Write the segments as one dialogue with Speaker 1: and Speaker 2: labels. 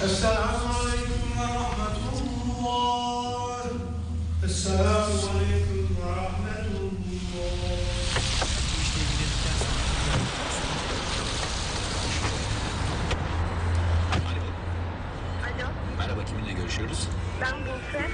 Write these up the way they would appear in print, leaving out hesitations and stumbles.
Speaker 1: السلام عليكم ورحمة الله. السلام عليكم ورحمة الله.
Speaker 2: Alo.
Speaker 3: Merhaba, kiminle görüşüyoruz?
Speaker 2: Ben Buse.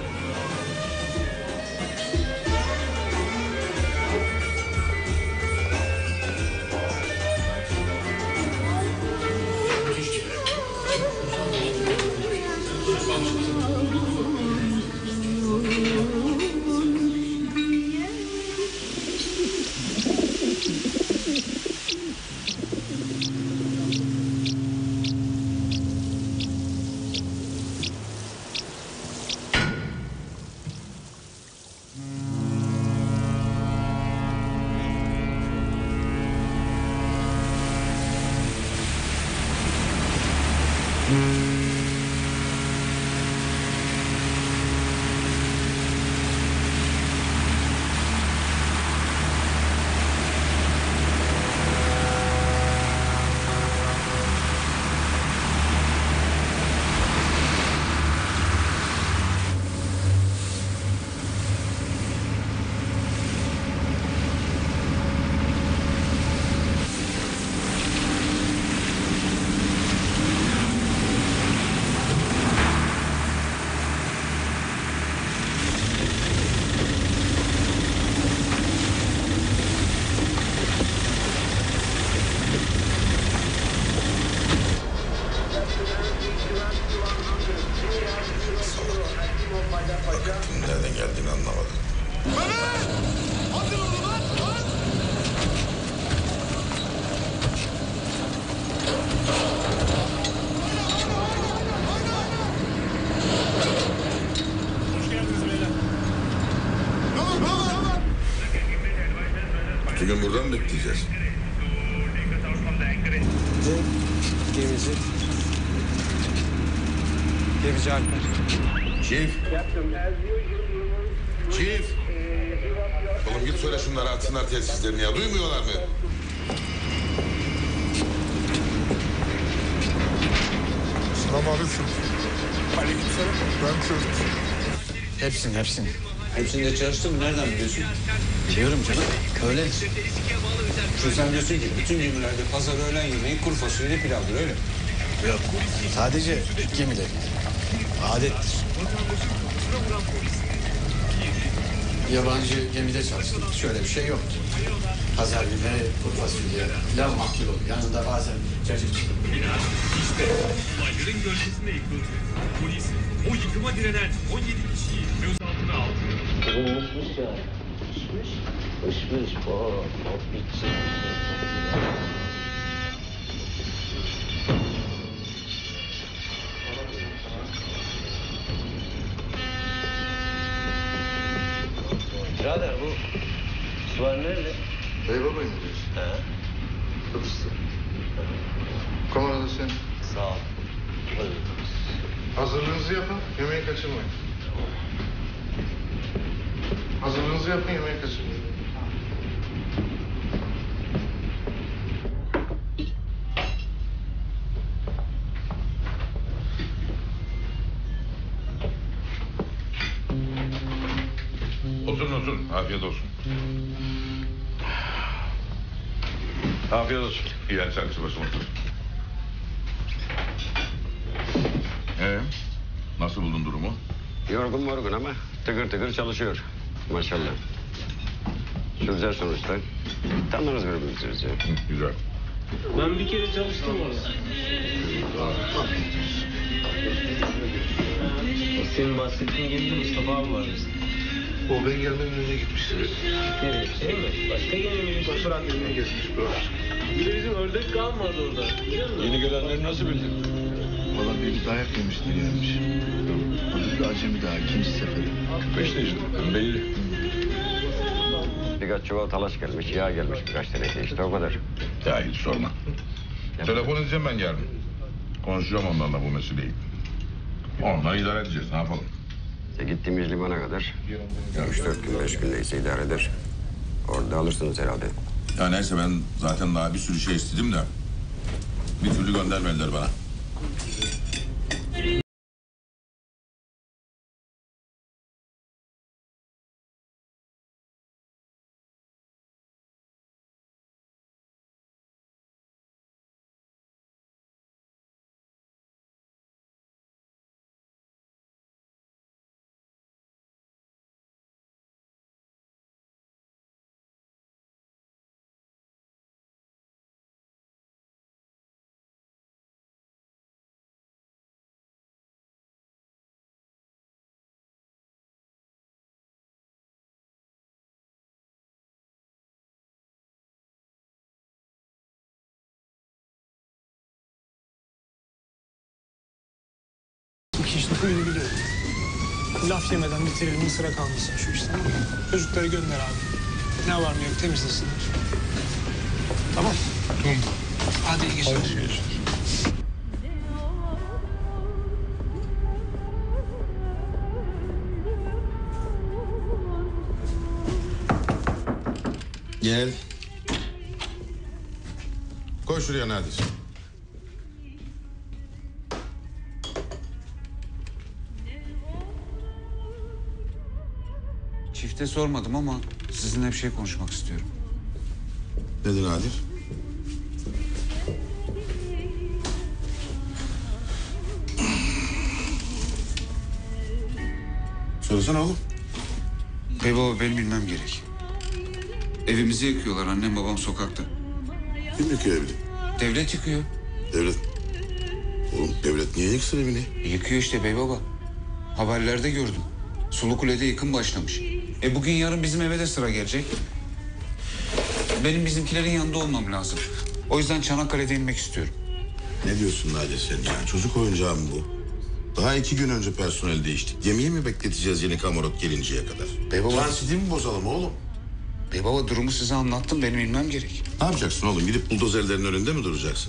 Speaker 4: Bakın nereden geldiğini anlamadım. Bütün gün buradan mı bekleyeceğiz?
Speaker 5: Gemici. Gemici Alper.
Speaker 4: Chief. Chief. Oğlum git söyle şunlara atsınlar telsizlerini ya. Duymuyorlar mı?
Speaker 6: Selamünaleyküm.
Speaker 5: Aleykümselam.
Speaker 6: Ben Kürt.
Speaker 5: Hepsini. Hepsinde çalıştın mı? Nereden biliyorsun? Biliyorum canım. Öyle. Şu sen diyorsun ki bütün gemilerde pazar öğlen yemeği kuru fasulye pilavdır, öyle mi? Yok. Sadece gemiler. Adettir. Yabancı gemide çalıştım. Şöyle bir şey yoktu. Pazar günleri kuru fasulye pilav makbul olur. Yanında bazen cacık çıkıyor.
Speaker 7: Olayların gölgesinde yıkıldı. Polis o yıkıma direnen 17 kişiyi gözaltına aldı.
Speaker 8: Kırılmışmış ya. Pişmiş. Hop bitsin. Birader bu sular nerede?
Speaker 6: Beybabayım diyorsun.
Speaker 8: He.
Speaker 6: Kıbrıs'ta. Kamerada sen.
Speaker 8: Sağ ol.
Speaker 6: Hazırlığınızı yapın, yemeği kaçırmayın. Hazırlığınızı yapın, yemeği kaçırmayın.
Speaker 4: Oturun. Afiyet olsun. Afiyet olsun. İyi hadi sen başıma otur. Nasıl buldun durumu?
Speaker 8: Yorgun morgun ama tıkır tıkır çalışıyor. Maşallah. Güzel sonuçlar. Tanırız birbirimizi.
Speaker 4: Güzel.
Speaker 7: Ben bir kere çalıştım orada.
Speaker 8: Senin bahsettiğin gemide Mustafa abi var.
Speaker 6: O ben gelmeden önce gitmiştir.
Speaker 8: Nereye? Şey mi? Başka gemi mi?
Speaker 6: Bırak yemeğe gezmiş, bırak.
Speaker 7: Bir de bizim ördek kalmadı orada. Biliyor musun?
Speaker 4: Yeni gelenleri nasıl bildin?
Speaker 6: Valla bir dayak yemiştir gelmiş. Hafif bir acemi daha, ikinci seferi.
Speaker 4: İşte belli.
Speaker 8: Birkaç çuval talaş gelmiş, yağ gelmiş birkaç teneke işte o kadar.
Speaker 4: Ya hiç sorma. Telefon edeceğim ben yarın. Konuşacağım onlarla bu meseleyi. Onunla idare edeceğiz, ne yapalım?
Speaker 8: Gittiğimiz limana kadar 3-4 gün, 5 gün neyse idare eder. Orada alırsınız herhalde.
Speaker 4: Ya neyse ben zaten daha bir sürü şey istedim de bir türlü göndermediler bana.
Speaker 1: işte huyunu biliyorum. Laf yemeden bitirelim, mısıra kalmasın şu iş, tamam mı? Çocukları gönder abi. Ne var mı yok temizlesinler. Tamam. Tamam. Hadi iyi geceler.
Speaker 4: Gel. Koy şuraya Nadir.
Speaker 5: Çifte sormadım ama sizinle bir şey konuşmak istiyorum.
Speaker 4: Nedir Nadir? Söylesene oğlum.
Speaker 5: Bey baba benim bilmem gerek. Evimizi yıkıyorlar, annem babam sokakta.
Speaker 4: Kim yıkıyor evini?
Speaker 5: Devlet yıkıyor.
Speaker 4: Devlet. Oğlum devlet niye yıksın evini?
Speaker 5: Yıkıyor işte bey baba. Haberlerde gördüm. Sulukule'de yıkım başlamış. Bugün yarın bizim eve de sıra gelecek. Benim bizimkilerin yanında olmam lazım. O yüzden Çanakkale'de inmek istiyorum.
Speaker 4: Ne diyorsun Nadir sen ya? Çocuk oyuncağı mı bu? Daha 2 gün önce personel değiştik. Gemiyi mi bekleteceğiz yeni kamarot gelinceye kadar?
Speaker 5: Bey baba.
Speaker 4: Transiti mi bozalım oğlum?
Speaker 5: Bey baba durumu size anlattım. Benim inmem gerek.
Speaker 4: Ne yapacaksın oğlum? Gidip buldozerlerin önünde mi duracaksın?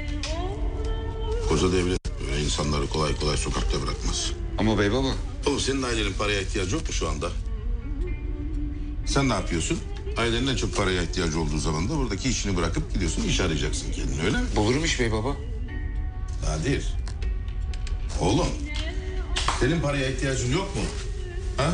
Speaker 4: Koca devlet böyle insanları kolay kolay sokakta bırakmaz.
Speaker 5: Ama bey baba.
Speaker 4: Oğlum senin ailenin paraya ihtiyacı yok mu şu anda? Sen ne yapıyorsun? Ailenin en çok paraya ihtiyacı olduğu zaman da buradaki işini bırakıp gidiyorsun, iş arayacaksın kendine, öyle mi?
Speaker 5: Bulurum iş bey baba.
Speaker 4: Nadir. Oğlum. Senin paraya ihtiyacın yok mu? Ha?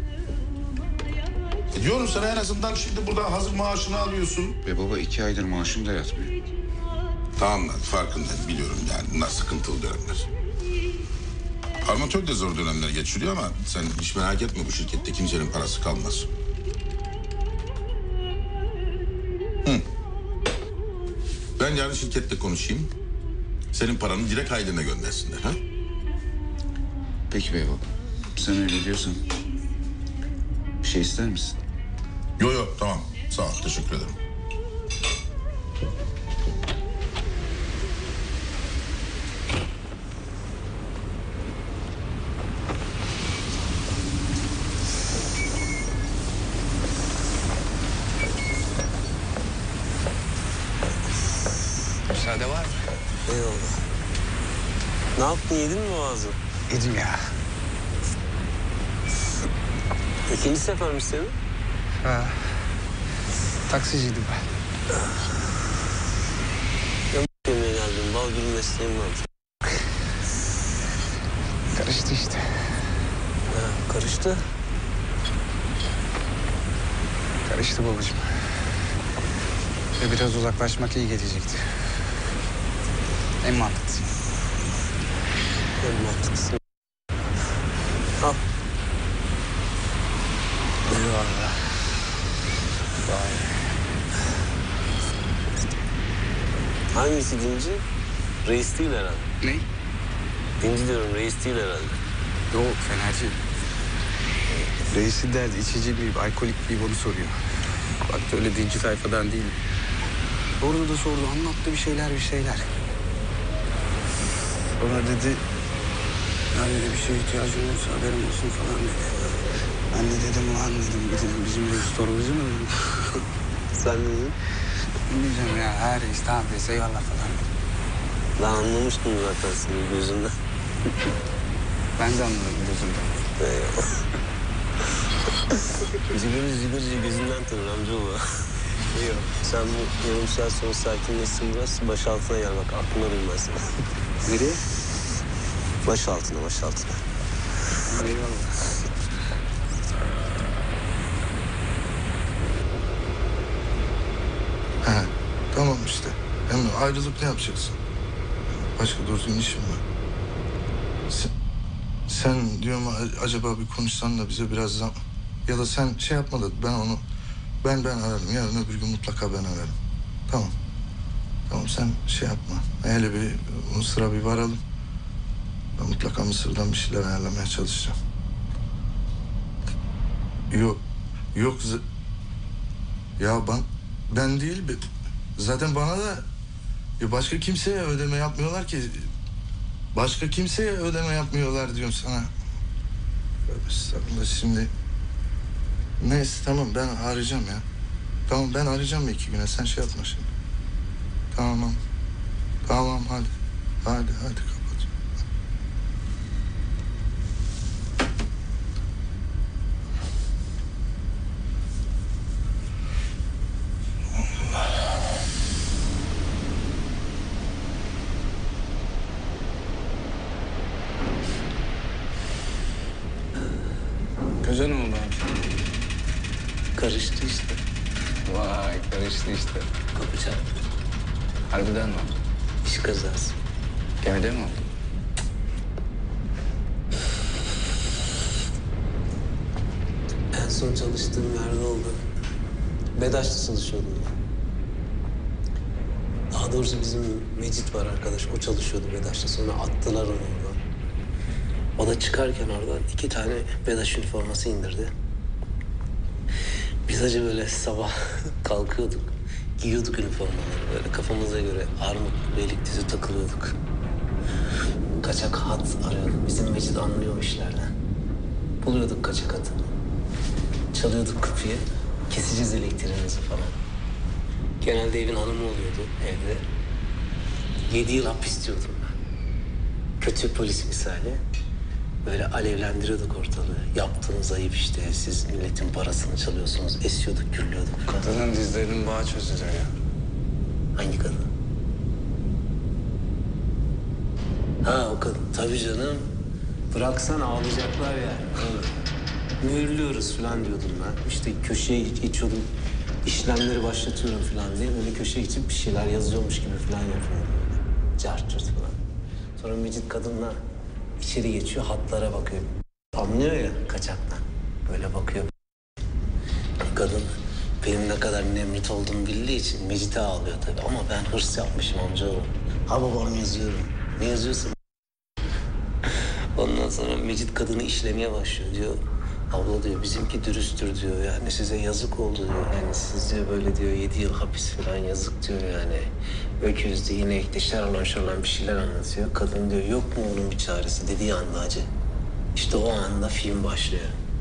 Speaker 4: Diyorum sana en azından şimdi burada hazır maaşını alıyorsun.
Speaker 5: Bey baba 2 aydır maaşım da yatmıyor.
Speaker 4: Tamam lan farkındayım biliyorum yani bunlar sıkıntılı dönemler. Armatör de zor dönemler geçiriyor ama sen hiç merak etme bu şirkette kimsenin parası kalmaz. Ben yarın şirkette konuşayım. Senin paranı direkt ailene göndersinler ha?
Speaker 5: Peki bey baba. Sen öyle diyorsan. Bir şey ister misin?
Speaker 4: Yok tamam sağ ol teşekkür ederim.
Speaker 3: Müsaade var mı?
Speaker 9: Eyvallah. Ne yaptın, yedin mi boğazı?
Speaker 3: Yedim ya.
Speaker 9: İkinci sefermiş senin.
Speaker 3: Ha. Taksiciydim ben.
Speaker 9: Yemeğe geldim, bal gibi mesleğim var.
Speaker 3: Karıştı işte.
Speaker 9: Ha, karıştı.
Speaker 3: Karıştı babacığım. Ve biraz uzaklaşmak iyi gelecekti. En mantıklısı.
Speaker 9: En mantıklısı. Al.
Speaker 3: Eyvallah. Vay.
Speaker 9: Hangisi dinci? Reis değil herhalde.
Speaker 3: Ne?
Speaker 9: Dinci diyorum, reis değil herhalde.
Speaker 3: Yok, fenerci. Reisin derdi içici miyim, alkolik miyim onu soruyor. Bak öyle dinci tayfadan değil. Orada da sordu, anlattı bir şeyler. Sonra dedi, ya dedi bir şeye ihtiyacın olursa haberim olsun falan dedi. Ben de dedim, ulan dedim, bizim reis torbacı mı dedim.
Speaker 9: Sen ne dedin?
Speaker 3: Ne diyeceğim ya, her reis tamam reis eyvallah falan dedim.
Speaker 9: Ben anlamıştım zaten senin gözünden.
Speaker 3: Ben de anladım gözümden.
Speaker 9: Eyvallah. Cıbır gözünden tanır amcaoğlu. Sen bu yarım saat sonra sakinleşsin biraz. Baş altına gel bak aklına duymaz.
Speaker 3: Nereye?
Speaker 9: Baş altına.
Speaker 3: Eyvallah.
Speaker 6: He, tamam işte. Hem ayrılıp ne yapacaksın? Başka düzgün işim var. Sen diyorum acaba bir konuşsan da bize biraz zaman... Ya da sen şey yapma da ben ararım. Yarın öbür gün mutlaka ben ararım. Tamam. Tamam sen şey yapma. Hele bir Mısır'a bir varalım. Ben mutlaka Mısır'dan bir şeyler ayarlamaya çalışacağım. Yok. Ya ben değil. Zaten bana da başka kimseye ödeme yapmıyorlar ki. Başka kimseye ödeme yapmıyorlar diyorum sana. Tövbe estağfurullah şimdi. Neyse tamam ben arayacağım ya. Tamam ben arayacağım 2 güne sen şey yapma şimdi. Tamam. Tamam hadi. Hadi kapat.
Speaker 3: Köze ne oldu abi?
Speaker 9: Karıştı işte.
Speaker 3: Vay karıştı işte.
Speaker 9: Kapı çarptı.
Speaker 3: Harbiden mi oldu?
Speaker 9: İş kazası.
Speaker 3: Gemide mi oldu?
Speaker 9: En son çalıştığım yerde oldu. Bedaş'ta çalışıyordum ben. Daha doğrusu bizim Mecit var arkadaş. O çalışıyordu Bedaş'ta. Sonra attılar onu oradan. O da çıkarken oradan 2 tane Bedaş üniforması indirdi. Biz acı böyle sabah kalkıyorduk. Giyiyorduk üniformaları böyle kafamıza göre armut, beylikdüzü takılıyorduk. Kaçak hat arıyorduk. Bizim Mecit anlıyor işlerden. Buluyorduk kaçak hatı. Çalıyorduk kapıyı. Keseceğiz elektriğinizi falan. Genelde evin hanımı oluyordu evde. 7 yıl hapis diyordum ben. Kötü polis misali. Böyle alevlendiriyorduk ortalığı. Yaptığınız ayıp işte. Siz milletin parasını çalıyorsunuz. Esiyorduk, gürlüyorduk.
Speaker 3: Kadının dizlerinin bağı çözülür ya.
Speaker 9: Hangi kadın? Ha o kadın. Tabii canım. Bıraksan ağlayacaklar yani. Mühürlüyoruz falan diyordum ben. İşte köşeye geçiyordum. İşlemleri başlatıyorum falan diye. Böyle köşeye geçip bir şeyler yazıyormuş gibi falan yapıyorum. Böyle. Cart curt falan. Sonra Mecit kadınla içeri geçiyor. Hatlara bakıyor. Anlıyor ya kaçaktan. Böyle bakıyor. Kadın benim ne kadar nemrit olduğumu bildiği için Mecit'e ağlıyor tabii. Ama ben hırs yapmışım amcaoğlu. Ha babam yazıyorum. Ne yazıyorsun? Ondan sonra Mecit kadını işlemeye başlıyor diyor. Abla diyor bizimki dürüsttür diyor yani size yazık oldu diyor. Yani siz diyor böyle diyor 7 yıl hapis falan yazık diyor yani. Öküzde inekte şarlan bir şeyler anlatıyor. Kadın diyor yok mu onun bir çaresi dediği anda acı. İşte o anda film başlıyor.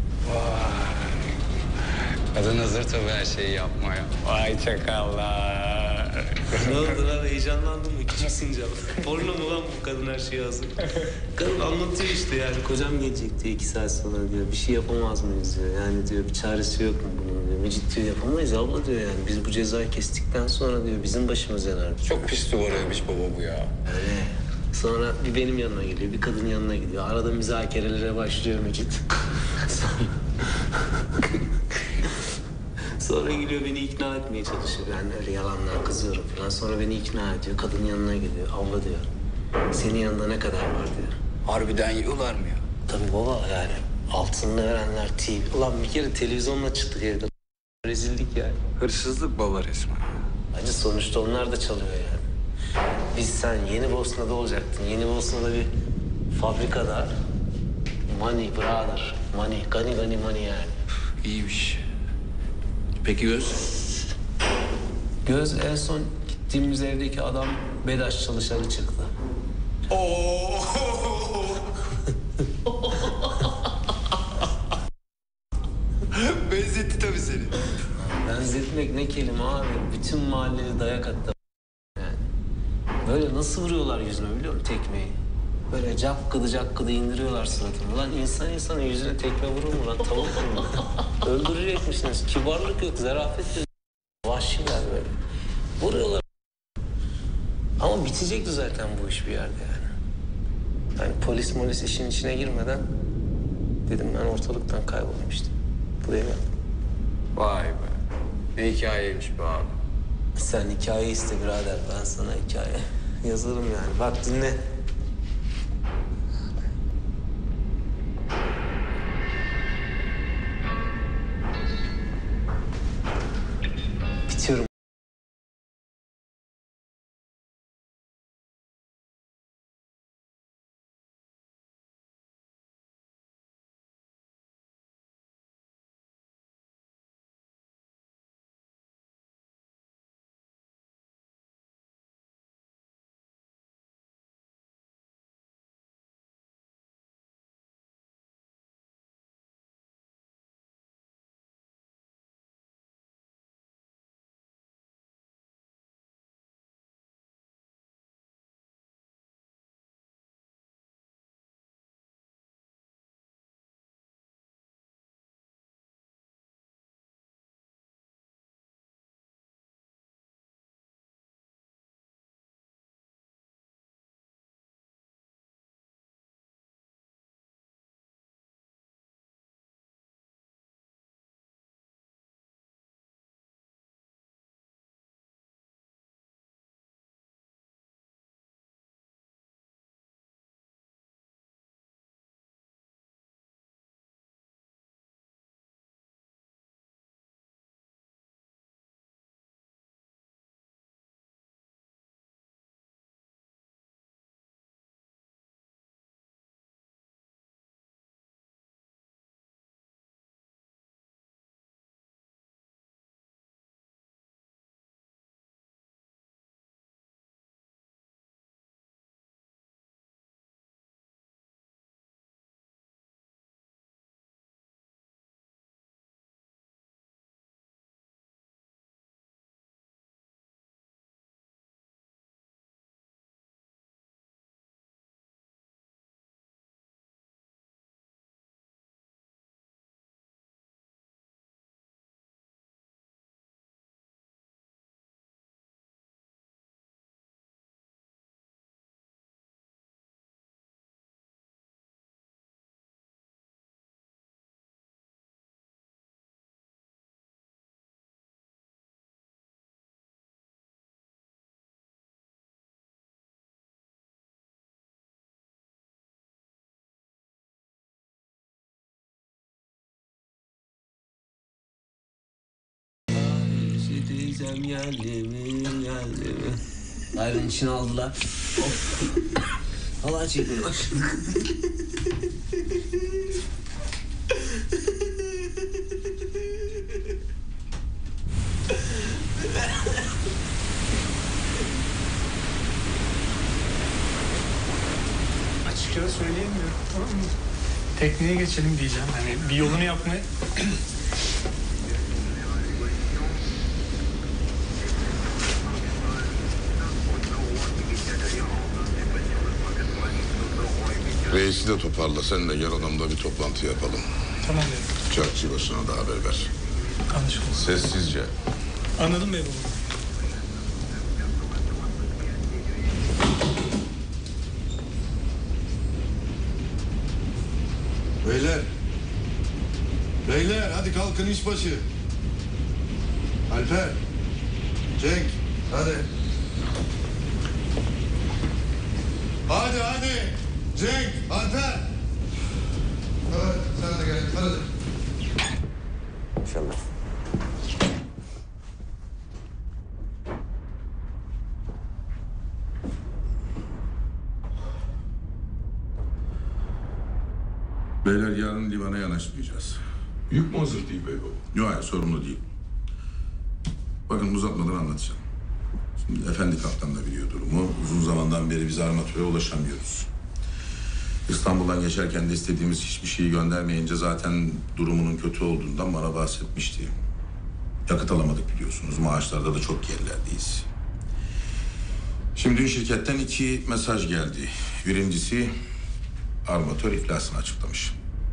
Speaker 3: Kadın hazır tabii her şeyi yapmaya. Vay çakallar.
Speaker 9: Ne oldu lan heyecanlandın mı? Küçüksün canım. Porno mu lan bu kadın her şeye hazır? Kadın anlatıyor işte yani. Kocam gelecek diyor 2 saat sonra diyor. Bir şey yapamaz mıyız diyor. Yani diyor bir çaresi yok mu bunun diyor. Mecit diyor yapamayız abla diyor yani. Biz bu cezayı kestikten sonra diyor bizim başımız yanar diyor.
Speaker 3: Çok pis duvarıymış baba bu ya.
Speaker 9: Öyle. Sonra bir benim yanıma geliyor, bir kadın yanına gidiyor. Arada müzakerelere başlıyor Mecit. Sonra geliyor beni ikna etmeye çalışıyor. Ben öyle yalanlar kızıyorum falan. Sonra beni ikna ediyor. Kadın yanına gidiyor. Abla diyor. Senin yanında ne kadar var diyor.
Speaker 3: Harbiden yiyorlar mı ya?
Speaker 9: Tabii baba yani. Altını verenler TV. Ulan bir kere televizyonla çıktık evde. Rezillik yani.
Speaker 3: Hırsızlık baba resmen.
Speaker 9: Acı sonuçta onlar da çalıyor yani. Biz sen Yeni Bosna'da olacaktın. Yeni Bosna'da bir fabrikada money brother. Money, gani money yani.
Speaker 3: İyiymiş. Peki Göz?
Speaker 9: Göz en son gittiğimiz evdeki adam Bedaş çalışanı çıktı.
Speaker 3: Benzetti tabii seni.
Speaker 9: Benzetmek ne kelime abi. Bütün mahalleli dayak attı yani. Böyle nasıl vuruyorlar yüzüme biliyor musun tekmeyi? Böyle cakkıdı indiriyorlar suratını. Lan insan insanın yüzüne tekme vurur mu lan? Tavuk mu? Öldürecekmişsiniz. Kibarlık yok, zarafet yok. Vahşiler böyle. Vuruyorlar. Ama bitecekti zaten bu iş bir yerde yani. Yani polis işin içine girmeden dedim ben ortalıktan kaybolayım işte. Buraya geldim.
Speaker 3: Vay be. Ne hikayeymiş be abi.
Speaker 9: Sen hikaye iste birader. Ben sana hikaye yazarım yani. Bak dinle. Bitiyorum. Gecem geldi mi, geldi mi? Ayrın içine aldılar. Of. Halay çekmeye başladık.
Speaker 1: Açıkça söyleyemiyorum, tamam mı? Tekneye geçelim diyeceğim. Hani bir yolunu yapmaya...
Speaker 4: Reisi de toparla. Sen de gel odamda bir toplantı yapalım.
Speaker 1: Tamam bey.
Speaker 4: Çarkçı başına da haber ver.
Speaker 1: Anlaşıldı.
Speaker 4: Sessizce.
Speaker 1: Anladım bey baba.
Speaker 6: Beyler. Beyler hadi kalkın işbaşı. Alper. Cenk. Hadi. Hadi. Cenk. Alper. Hadi sen de gel. Hadi.
Speaker 8: İnşallah.
Speaker 4: Beyler yarın limana yanaşmayacağız.
Speaker 10: Yük mü hazır değil bey baba?
Speaker 4: Yok hayır sorumlu değil. Bakın uzatmadan anlatacağım. Şimdi efendi kaptan da biliyor durumu. Uzun zamandan beri biz armatöre ulaşamıyoruz. İstanbul'dan geçerken de istediğimiz hiçbir şeyi göndermeyince zaten durumunun kötü olduğundan bana bahsetmişti. Yakıt alamadık biliyorsunuz. Maaşlarda da çok gerilerdeyiz. Şimdi dün şirketten 2 mesaj geldi. Birincisi armatör iflasını açıklamış.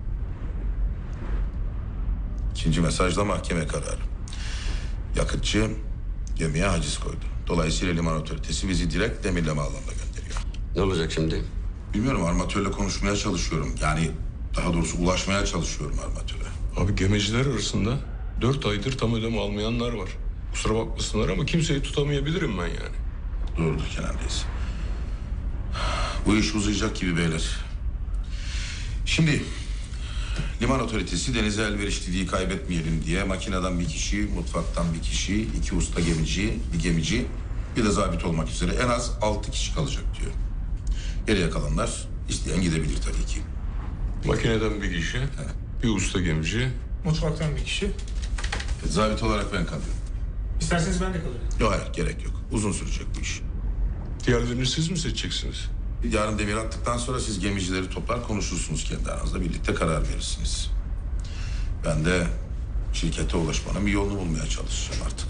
Speaker 4: İkinci mesajda mahkeme kararı. Yakıtçı gemiye haciz koydu. Dolayısıyla liman otoritesi bizi direkt demirleme alanına gönderiyor.
Speaker 8: Ne olacak şimdi?
Speaker 4: Bilmiyorum, armatörle konuşmaya çalışıyorum. Yani daha doğrusu ulaşmaya çalışıyorum armatöre.
Speaker 10: Abi gemiciler arasında 4 aydır tam ödeme almayanlar var. Kusura bakmasınlar ama kimseyi tutamayabilirim ben yani.
Speaker 4: Doğrudur Kenan Reis. Bu iş uzayacak gibi beyler. Şimdi liman otoritesi denize elverişliliği kaybetmeyelim diye makineden bir kişi, mutfaktan bir kişi, 2 usta gemici, bir gemici, bir de zabit olmak üzere en az 6 kişi kalacak diyor. Geriye kalanlar isteyen gidebilir tabii ki.
Speaker 10: Makineden bir kişi, bir usta gemici.
Speaker 1: Mutfaktan bir kişi.
Speaker 4: Zabit olarak ben kalıyorum.
Speaker 1: İsterseniz ben de kalırım.
Speaker 4: Yok hayır, gerek yok. Uzun sürecek bu iş.
Speaker 10: Diğerlerini siz mi seçeceksiniz?
Speaker 4: Yarın demir attıktan sonra siz gemicileri toplar konuşursunuz kendi aranızda. Birlikte karar verirsiniz. Ben de şirkete ulaşmanın bir yolunu bulmaya çalışacağım artık.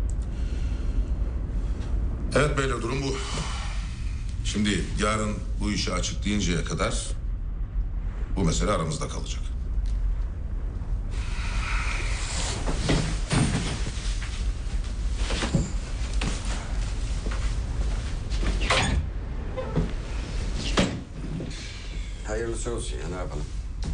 Speaker 4: Evet beyler, durum bu. Şimdi yarın bu işi açıklayıncaya kadar bu mesele aramızda kalacak.
Speaker 8: Hayırlısı olsun ya, ne yapalım?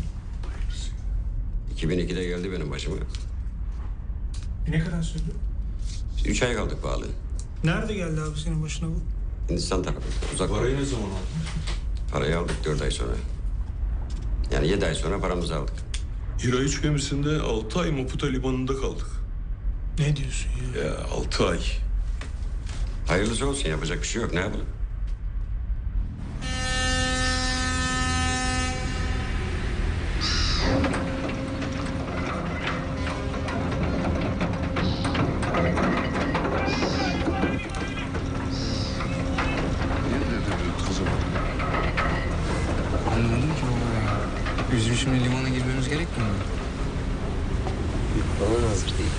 Speaker 8: 2002'de geldi benim başıma.
Speaker 1: Ne kadar sürdü?
Speaker 8: 3 ay kaldık bağlı.
Speaker 1: Nerede geldi abi senin başına bu?
Speaker 8: Hindistan tarafı. Uzak.
Speaker 10: Parayı ne zaman aldın?
Speaker 8: Parayı aldık 4 ay sonra. Yani 7 ay sonra paramızı aldık.
Speaker 10: Hiraç gemisinde 6 ay Maputo limanında kaldık.
Speaker 1: Ne diyorsun ya?
Speaker 10: Ya 6 ay.
Speaker 8: Hayırlısı olsun, yapacak bir şey yok, ne yapalım?
Speaker 3: Anlamadım ki baba ya. Bizim şimdi limana girmemiz gerekmiyor mu?
Speaker 8: Bana hazır değil.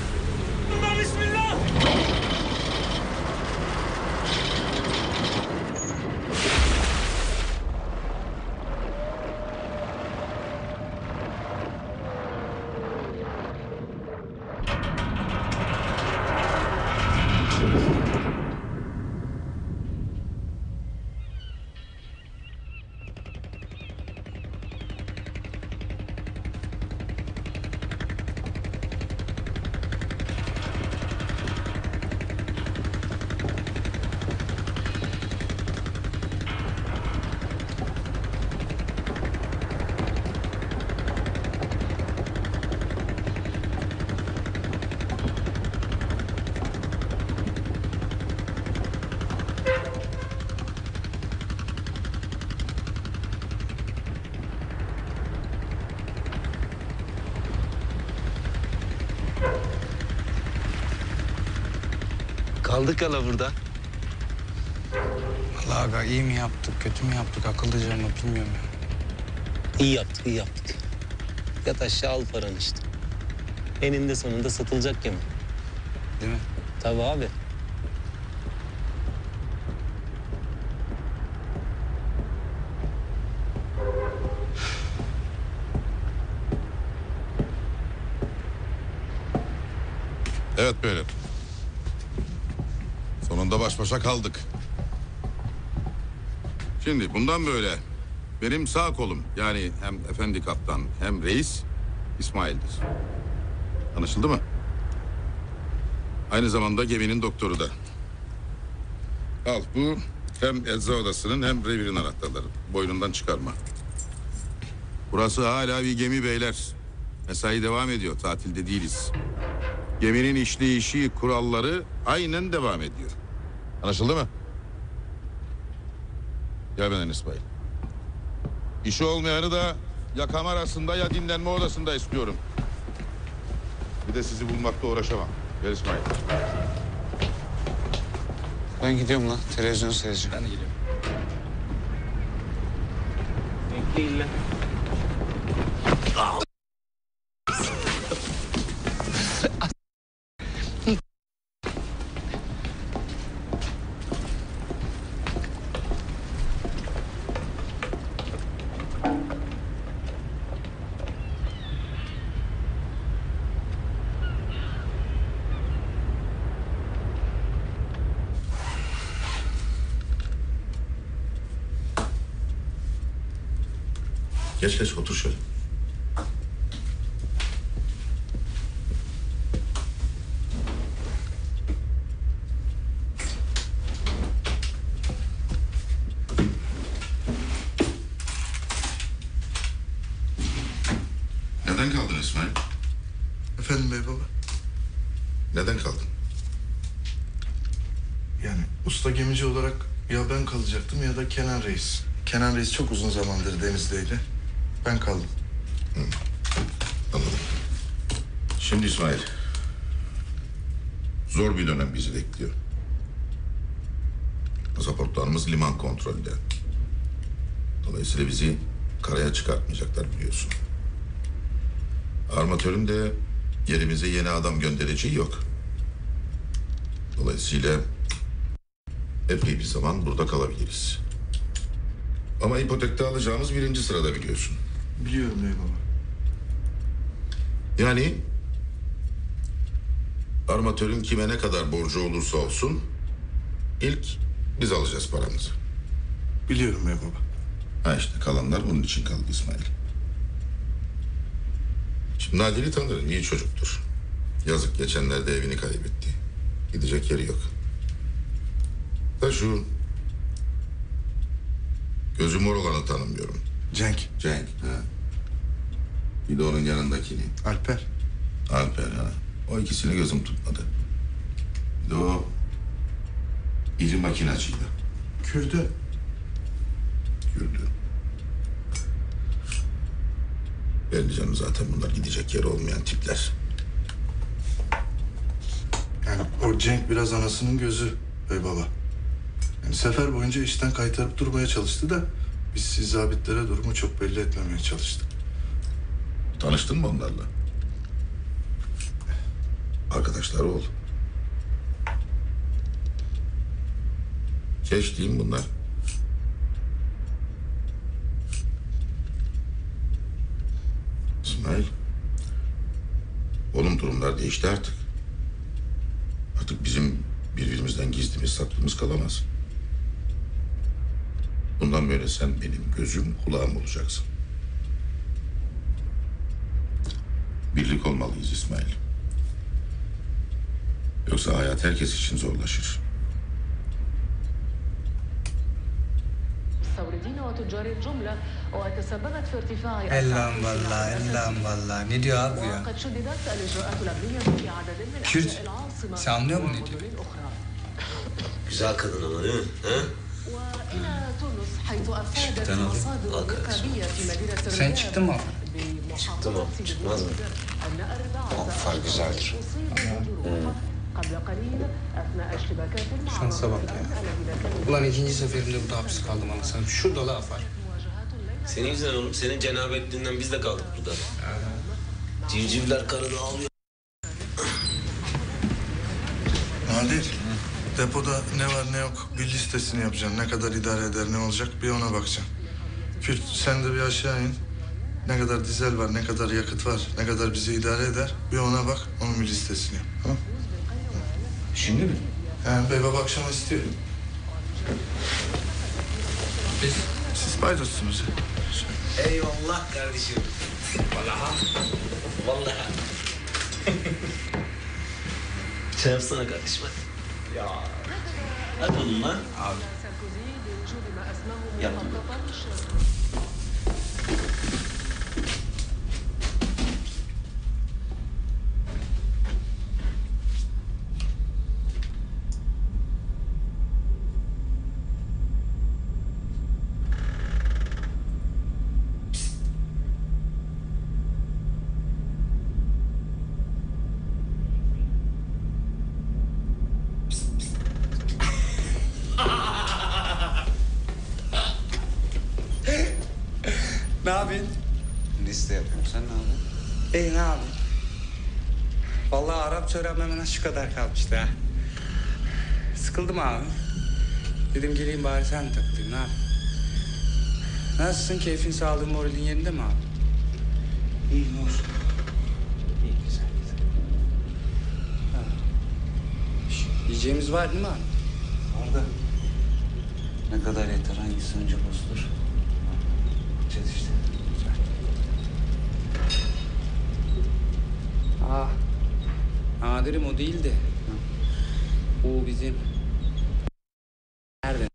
Speaker 9: Kaldık hala burada.
Speaker 3: Vallahi aga iyi mi yaptık, kötü mü yaptık, akıllıca mı bilmiyorum ya.
Speaker 9: İyi yaptık, iyi yaptık. Yat aşağı al paranı işte. Eninde sonunda satılacak gemi.
Speaker 3: Değil mi?
Speaker 9: Tabii abi.
Speaker 4: Evet beyler. Sonunda baş başa kaldık. Şimdi bundan böyle benim sağ kolum yani hem efendi kaptan hem reis İsmail'dir. Anlaşıldı mı? Aynı zamanda geminin doktoru da. Al bu hem ecza odasının hem revirin anahtarları. Boynundan çıkarma. Burası hala bir gemi beyler. Mesai devam ediyor. Tatilde değiliz. Geminin işleyişi, kuralları aynen devam ediyor. Anlaşıldı mı? Gel benden İsmail. İşi olmayanı da ya kamerasında ya dinlenme odasında istiyorum. Bir de sizi bulmakta uğraşamam. Gel İsmail.
Speaker 3: Ben gidiyorum lan, televizyon seyredeceğim. Ben de gidiyorum.
Speaker 9: Bekleyin lan.
Speaker 4: Geç geç otur şöyle. Neden kaldın İsmail?
Speaker 6: Efendim bey baba.
Speaker 4: Neden kaldın?
Speaker 6: Yani usta gemici olarak ya ben kalacaktım ya da Kenan Reis. Kenan Reis çok uzun zamandır denizdeydi. Ben kaldım.
Speaker 4: Anladım. Şimdi İsmail. Zor bir dönem bizi bekliyor. Pasaportlarımız liman kontrolünde. Dolayısıyla bizi karaya çıkartmayacaklar biliyorsun. Armatörün de yerimize yeni adam göndereceği yok. Dolayısıyla epey bir zaman burada kalabiliriz. Ama ipotekte alacağımız 1. sırada biliyorsun.
Speaker 6: Biliyorum bey baba.
Speaker 4: Yani armatörün kime ne kadar borcu olursa olsun ilk biz alacağız paramızı.
Speaker 6: Biliyorum bey baba.
Speaker 4: Ha işte kalanlar bunun için kaldı İsmail. Şimdi Nadir'i tanırım, iyi çocuktur. Yazık geçenlerde evini kaybetti. Gidecek yeri yok. Da şu gözü mor olanı tanımıyorum.
Speaker 6: Cenk.
Speaker 4: Cenk. Ha. Bir de onun yanındakini.
Speaker 6: Alper.
Speaker 4: Alper ha. O ikisini gözüm tutmadı. Bir de o iri makinacıydı.
Speaker 6: Kürdü.
Speaker 4: Kürdü. Belli canım zaten bunlar gidecek yeri olmayan tipler.
Speaker 6: Yani o Cenk biraz anasının gözü bey baba. Yani sefer boyunca işten kaytarıp durmaya çalıştı da biz siz zabitlere durumu çok belli etmemeye çalıştık.
Speaker 4: Tanıştın mı onlarla? Arkadaşlar ol. Keş diyeyim bunlar. İsmail. Oğlum durumlar değişti artık. Artık bizim birbirimizden gizlimiz saklımız kalamaz. Bundan böyle sen benim gözüm kulağım olacaksın. Birlik olmalıyız İsmail. Yoksa hayat herkes için zorlaşır.
Speaker 3: Ellam vallahi, ellam vallahi. Ne diyor abi ya? Kürt. Sen anlıyor musun ne diyor?
Speaker 9: Güzel kadın ama değil mi? Ha?
Speaker 3: Çıktan alayım.
Speaker 9: Al kardeşim.
Speaker 3: Sen çıktın mı?
Speaker 9: Çıktım o. Çıkmaz mı?
Speaker 3: Affar güzeldir. Şansa bak ya. Ulan ikinci seferinde burada hapis kaldım anlasana. Şurada laf var.
Speaker 9: Senin yüzünden oğlum. Senin cenabetliğinden biz de kaldık burada. Civcivler karını ağlıyor.
Speaker 6: Nadir, depoda ne var ne yok bir listesini yapacaksın. Ne kadar idare eder, ne olacak bir ona bakacaksın. Kürt, sen de bir aşağı in. Ne kadar dizel var, ne kadar yakıt var, ne kadar bizi idare eder bir ona bak. Onun bir listesini yap. Tamam?
Speaker 3: Şimdi mi?
Speaker 6: Yani bey baba akşam istiyor. Siz paylaşsınız.
Speaker 9: Eyvallah kardeşim. Vallahi. Şey yapsana kardeşim hadi. Ya. Hadi oğlum lan.
Speaker 3: Abi.
Speaker 9: Yapma.
Speaker 3: Ne yapıyorsun?
Speaker 5: Liste yapıyorum. Sen ne yapıyorsun?
Speaker 3: İyi ne yapayım? Vallahi Arapça öğrenmeme şu kadar kalmıştı ha. Sıkıldım abi. Dedim geleyim bari sen takılayım ne yapayım? Nasılsın? Keyfin, sağlığın, moralin yerinde mi abi?
Speaker 5: İyi ne olsun. İyi güzel güzel.
Speaker 3: Yiyeceğimiz var değil mi abi?
Speaker 5: Var da ne kadar yeter hangisi önce bozulur? Çet işte.
Speaker 3: Ah. Nadir'im o değildi. O bizim... Nerede?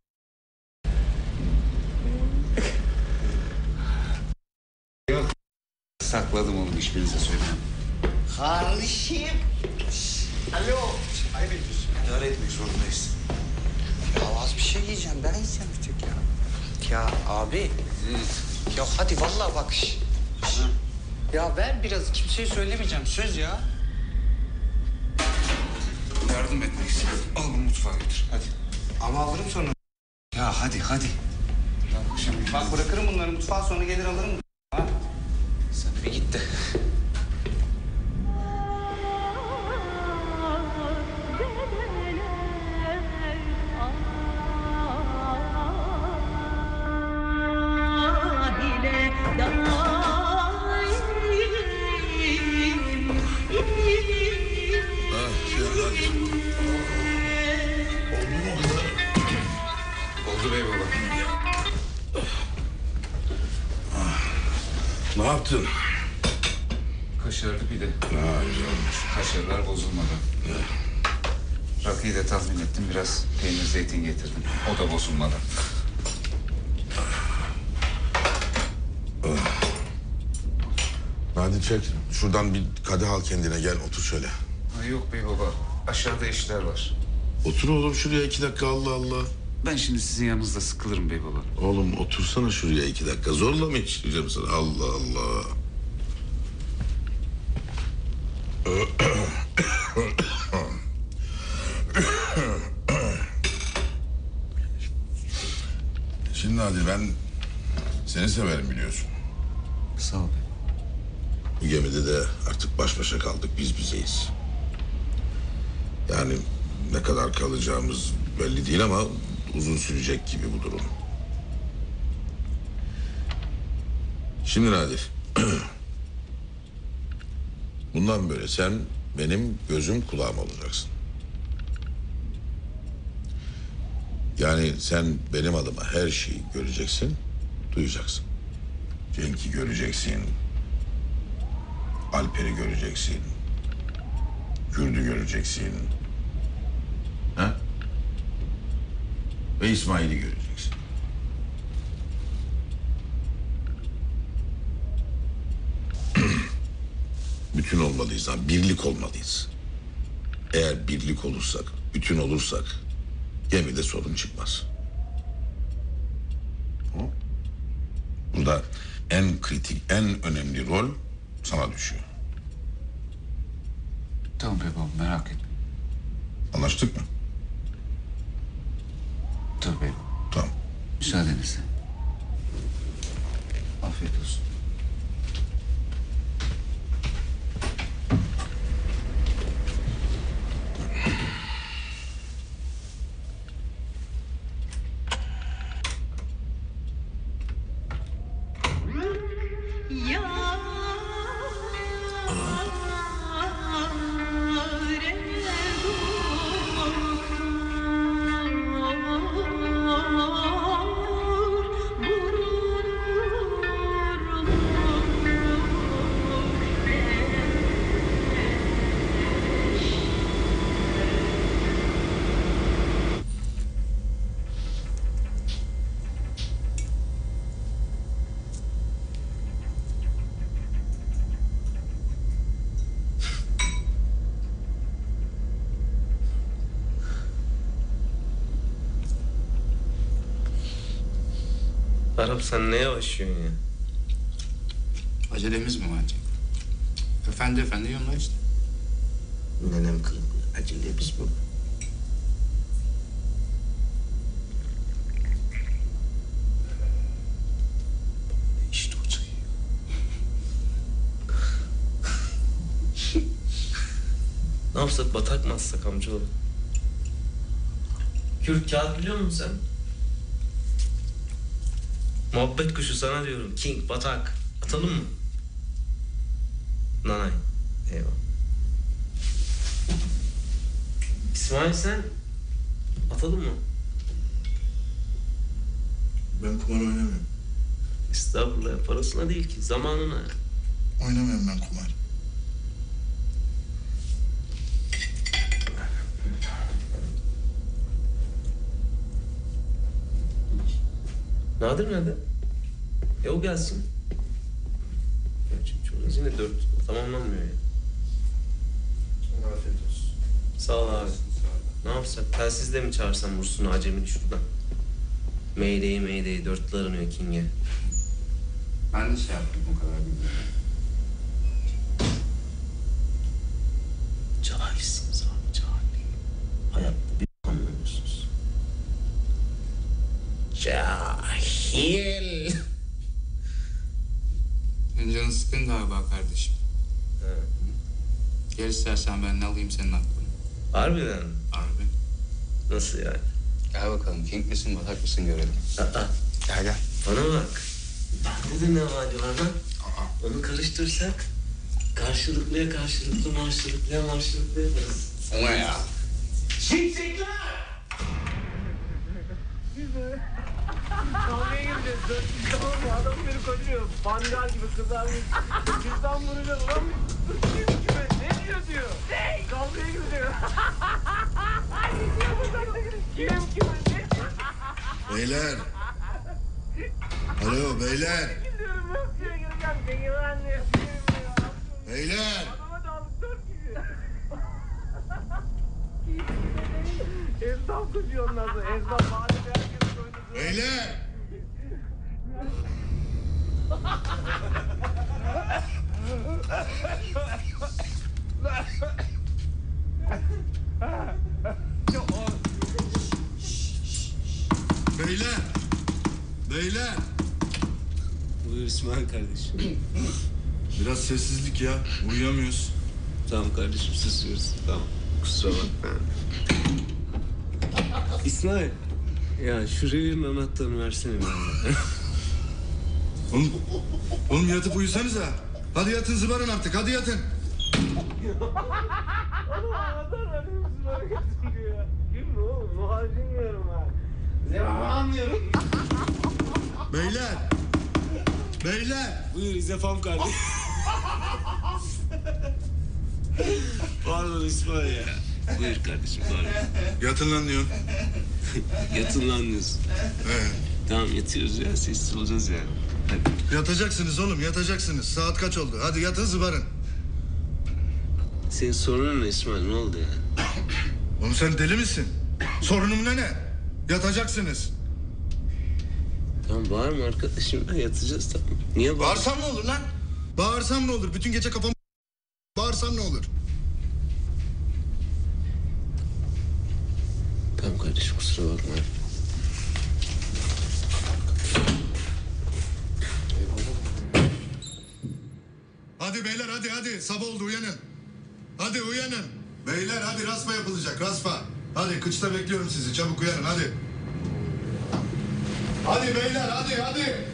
Speaker 5: Yok. Sakladım oğlum hiçbirinize söylemem.
Speaker 3: Kardeşim. Alo. Ayıp ediyorsun.
Speaker 5: İdare etmek zorundayız.
Speaker 3: Ya az bir şey yiyeceğim. Ben yiyeceğim bir tek ya. Ya abi. Ya hadi vallahi bak. Ya ver biraz. Kimseye söylemeyeceğim. Söz ya.
Speaker 5: Yardım etmek istiyorum. Al bunu mutfağa götür. Hadi.
Speaker 3: Ama alırım sonra.
Speaker 5: Ya hadi. Bak şimdi.
Speaker 3: Bak bırakırım bunları mutfağa sonra gelir alırım. Ha?
Speaker 5: Sen bir git de. Oldu bey baba.
Speaker 4: Ne yaptın?
Speaker 5: Kaşarlı pide.
Speaker 4: Ha, güzel olmuş.
Speaker 5: Kaşarlar bozulmadan. Rakıyı da tahmin ettim. Biraz peynir zeytin getirdim. O da bozulmadan.
Speaker 4: Hadi çek. Şuradan bir kadeh al kendine gel otur şöyle.
Speaker 5: Ay yok bey baba. Aşağıda işler var.
Speaker 4: Otur oğlum şuraya 2 dakika Allah Allah.
Speaker 5: Ben şimdi sizin yanınızda sıkılırım bey baba.
Speaker 4: Oğlum otursana şuraya 2 dakika. Zorla mı işleyeceğim sana? Allah Allah. Şimdi hadi ben seni severim biliyorsun.
Speaker 5: Sağ ol bey.
Speaker 4: Bu gemide de artık baş başa kaldık biz bizeyiz. Yani ne kadar kalacağımız belli değil ama uzun sürecek gibi bu durum. Şimdi Nadir. Bundan böyle sen benim gözüm kulağım olacaksın. Yani sen benim adıma her şeyi göreceksin, duyacaksın. Cenk'i göreceksin. Alper'i göreceksin. Kürdü göreceksin. Ha? Ve İsmail'i göreceksin. Bütün olmalıyız lan, birlik olmalıyız. Eğer birlik olursak, bütün olursak gemide sorun çıkmaz. Burada en kritik, en önemli rol sana düşüyor.
Speaker 5: Tamam bey baba merak etme.
Speaker 4: Anlaştık mı?
Speaker 5: Tabii.
Speaker 4: Tamam.
Speaker 5: Müsaadenizle. Afiyet olsun.
Speaker 9: Arap sen ne yavaşıyorsun ya?
Speaker 3: Acelemiz mi var Cenk? Efendi yoluna işte.
Speaker 9: Nenem kırık. Acelemiz mi? İşte o çayı. Ne yapsak batak mı atsak amcaoğlu? Kürt kağıt biliyor musun sen? Muhabbet kuşu sana diyorum. King, batak. Atalım mı? Nanay. Eyvallah. İsmail sen atalım mı?
Speaker 6: Ben kumar oynamıyorum.
Speaker 9: Estağfurullah. Parasına değil ki. Zamanına.
Speaker 6: Oynamıyorum ben kumar.
Speaker 9: Nadir nerede? O gelsin. Gerçi çoğunuz yine 4 tamamlanmıyor ya.
Speaker 6: Afiyet olsun.
Speaker 9: Sağ ol abi. Ne yapsak? Telsizle mi çağırsam vursun Acem'in şuradan? Mayday 4'lü aranıyor King'e.
Speaker 3: Ben de şey yaptım o kadar bilmiyorum.
Speaker 9: Cahilsiniz abi, cahil. Hayatta bir anlamıyorsunuz. Cahil.
Speaker 3: Senin canın sıkın galiba kardeşim.
Speaker 9: He.
Speaker 3: Gel istersen ben ne alayım senin aklını.
Speaker 9: Harbiden mi?
Speaker 3: Harbi.
Speaker 9: Nasıl yani?
Speaker 3: Gel bakalım King misin batak mısın görelim.
Speaker 9: Aa,
Speaker 3: Gel.
Speaker 9: bana bak. Bende de ne var lan? Onu karıştırsak karşılıklıya yaparız.
Speaker 3: O ne ya?
Speaker 9: Şimşekler!
Speaker 11: Kavgaya gireceğiz. 400 tamam mı? Adam beni koşuyor. Mangal gibi kızarmış. Bizden vuracağız. Ulan kim kime? Ne diyor? Ne? Kavgaya gireceğiz. Kim kime? Ne?
Speaker 6: Beyler. Alo beyler.
Speaker 11: Gidiyorum yok diye gireceğim. Beni ben de yapayım ya.
Speaker 6: Beyler.
Speaker 11: Adama daldık 4 kişi. Esnaf koşuyor ondan sonra. Esnaf mahallede herkes oynadı.
Speaker 6: Beyler. Beyler.
Speaker 9: Buyur İsmail kardeşim.
Speaker 6: Biraz sessizlik ya. Uyuyamıyoruz.
Speaker 9: Tamam kardeşim susuyoruz. Tamam. Kusura bakma. İsmail. Ya şu revirin anahtarını versene bana.
Speaker 6: Oğlum yatıp uyusanıza. Hadi yatın zıbarın artık. Hadi yatın.
Speaker 11: Oğlum anahtar vermiyor musun? Böyle getiriyor ya. Kim bu oğlum? Muhacir bilmiyorum ben. Zeynep anlıyorum.
Speaker 6: Beyler.
Speaker 9: Buyur İzefam kardeşim. Pardon İsmail ya. Buyur kardeşim pardon.
Speaker 6: Yatın lan diyorum.
Speaker 9: Yatın lan diyorsun. Tamam yatıyoruz ya sessiz olacağız yani. Hadi.
Speaker 6: Yatacaksınız oğlum yatacaksınız. Saat kaç oldu? Hadi yatın zıbarın.
Speaker 9: Senin sorunun ne İsmail? Ne oldu ya?
Speaker 6: Oğlum sen deli misin? Sorunum ne? Yatacaksınız.
Speaker 9: Tamam bağırma arkadaşım. Yatacağız tamam. Niye
Speaker 6: Bağırsam ne olur lan? Bağırsam ne olur? Bütün gece kafam... Bağırsam ne olur?
Speaker 9: Tamam kardeşim, kusura bakma.
Speaker 6: Hadi beyler hadi. Sabah oldu uyanın. Hadi uyanın. Beyler hadi raspa yapılacak raspa. Hadi kıçta bekliyorum sizi. Çabuk uyanın hadi. Hadi beyler hadi.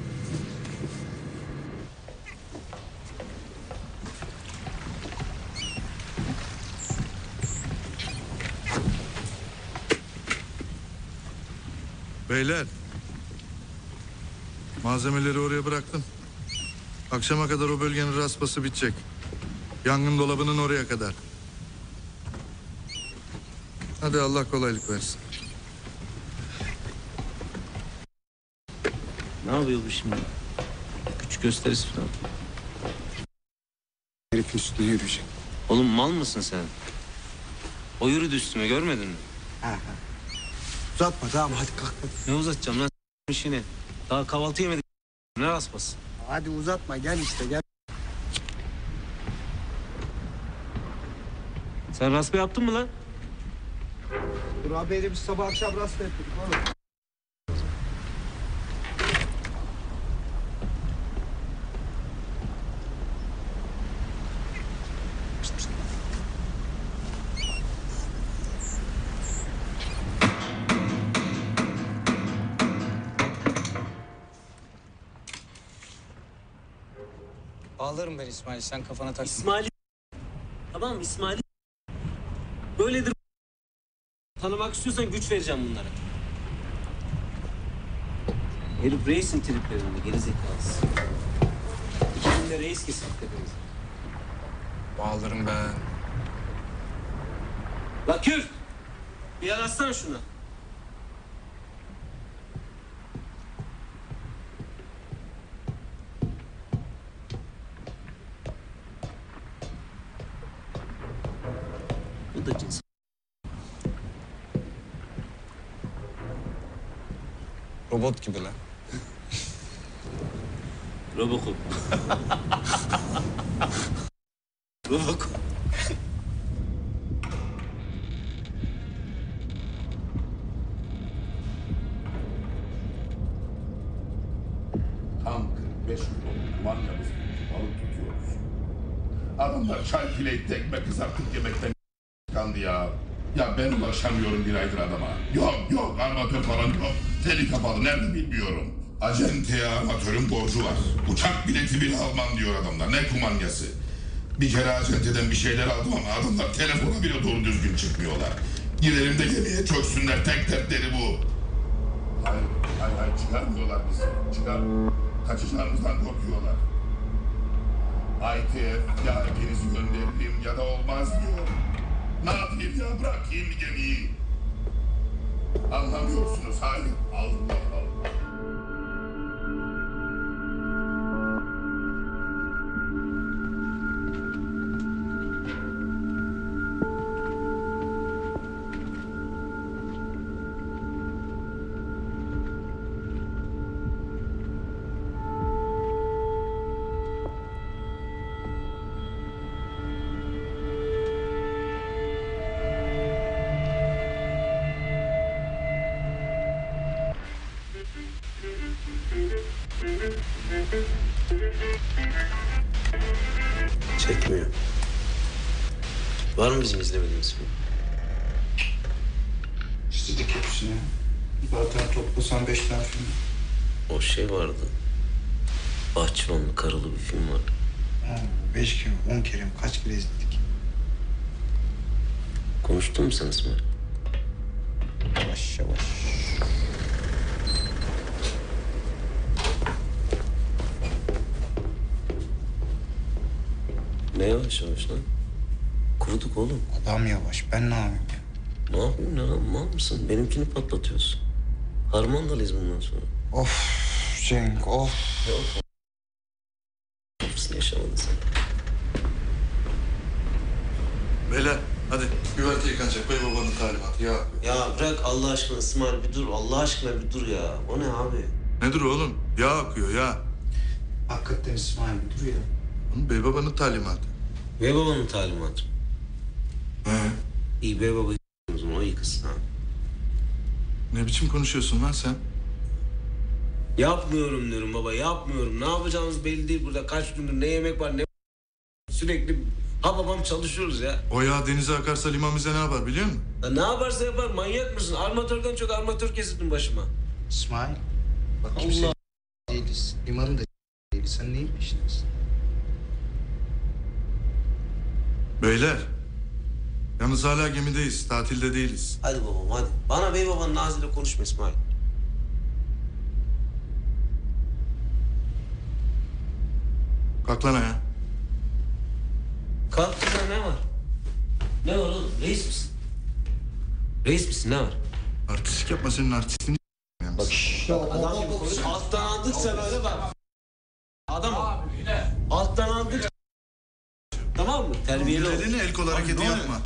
Speaker 6: Beyler. Malzemeleri oraya bıraktım. Akşama kadar o bölgenin raspası bitecek. Yangın dolabının oraya kadar. Hadi Allah kolaylık versin.
Speaker 9: Ne yapıyor bu şimdi? Güç gösterisi falan.
Speaker 5: Herifin üstüne yürüyecek.
Speaker 9: Oğlum mal mısın sen? O yürüdü üstüme, görmedin mi?
Speaker 5: Uzatma tamam hadi kalk.
Speaker 9: Ne uzatacağım lan işini? Daha kahvaltı yemedik. Ne raspası?
Speaker 5: Hadi uzatma gel işte gel.
Speaker 9: Sen raspa yaptın mı lan?
Speaker 5: Dur abi biz sabah akşam rasta yaptık oğlum.
Speaker 3: Bağlarım ben İsmail, sen kafana takma.
Speaker 9: İsmail. Tamam İsmail. Böyledir. Tanımak istiyorsan güç vereceğim bunlara. Herif reisin triplerinde, gerizekalısı. 2000'de reis kesildi hepimiz.
Speaker 3: Bağlarım ben.
Speaker 9: La Kürt! Bir yaratsana şuna. Bu da cins.
Speaker 3: Robot gibi lan.
Speaker 9: Robocop. Robocop.
Speaker 4: Tam 45 kilo kumanyamız balık tutuyoruz. Adamlar çay fileyte ekmek kızartıp yemekten kandı ya. Ya ben ulaşamıyorum bir aydır adama. Yok armatör falan yok. Teli kapalı nerede bilmiyorum. Acenteye armatörün borcu var. Uçak bileti bile almam diyor adamlar. Ne kumanyası. Bir kere acenteden bir şeyler aldım ama adamlar telefona bile doğru düzgün çıkmıyorlar. Gidelim de gemiye çöksünler, tek dertleri bu. Hayır çıkarmıyorlar bizi. Kaçacağımızdan korkuyorlar. ITF ya hepinizi göndereyim ya da olmaz diyor. Ne yapayım ya, bırakayım gemiyi. Anlamıyorsunuz hayır. Allah Allah.
Speaker 9: Çekmiyor. Var mı bizim izlemediğimiz film?
Speaker 6: İstedik hepsini. Zaten toplasan 5 tane film.
Speaker 9: O şey vardı. Bahçıvanlı karılı bir film var.
Speaker 5: 5 kere 10 kere kaç kere izledik.
Speaker 9: Konuştun mu sen İsmail?
Speaker 5: Yavaş.
Speaker 9: Ne yavaş lan? Kuruduk oğlum.
Speaker 5: Adam yavaş. Ben ne yapayım ya?
Speaker 9: Ne yapayım ne mal mısın? Benimkini patlatıyorsun. Harmandalıyız bundan sonra.
Speaker 5: Of Cenk of.
Speaker 9: Hepsini yaşamadın sen.
Speaker 6: Beyler hadi güverte yıkanacak. Bey babanın talimatı ya.
Speaker 9: Ya bırak Allah aşkına İsmail bir dur. Allah aşkına bir dur ya. O ne abi?
Speaker 6: Nedir oğlum? Yağ akıyor ya.
Speaker 5: Hakikaten İsmail bir dur ya.
Speaker 6: Onun bey babanın talimatı.
Speaker 9: Bey babanın talimatı.
Speaker 6: He.
Speaker 9: İyi bey baba o iyi kız ha.
Speaker 6: Ne biçim konuşuyorsun lan sen?
Speaker 9: Yapmıyorum diyorum baba, yapmıyorum. Ne yapacağımız belli değil burada. Kaç gündür ne yemek var ne... Sürekli babam çalışıyoruz ya.
Speaker 6: O yağ denize akarsa liman bize ne yapar biliyor musun?
Speaker 9: Ya ne yaparsa yapar, manyak mısın? Armatörden çok armatör kesildim başıma.
Speaker 6: İsmail. Bak kimse
Speaker 9: Allah.
Speaker 6: değiliz. Limanın da değiliz. Sen neyin peşindesin? Beyler. Yalnız hala gemideyiz. Tatilde değiliz.
Speaker 9: Hadi babam hadi. Bana bey babanın ağzıyla konuşma İsmail.
Speaker 6: Kalk lan ayağa.
Speaker 9: Kalktın da ne var? Ne var oğlum? Reis misin? Reis misin? Ne var?
Speaker 6: Artistik yapma, senin artistini
Speaker 9: Bak adam gibi konuş. Alttan aldıkça böyle bak. Adam ol. Alttan aldık. Tamam mı? Terbiyeli ol.
Speaker 6: elini el kol hareketi yapma.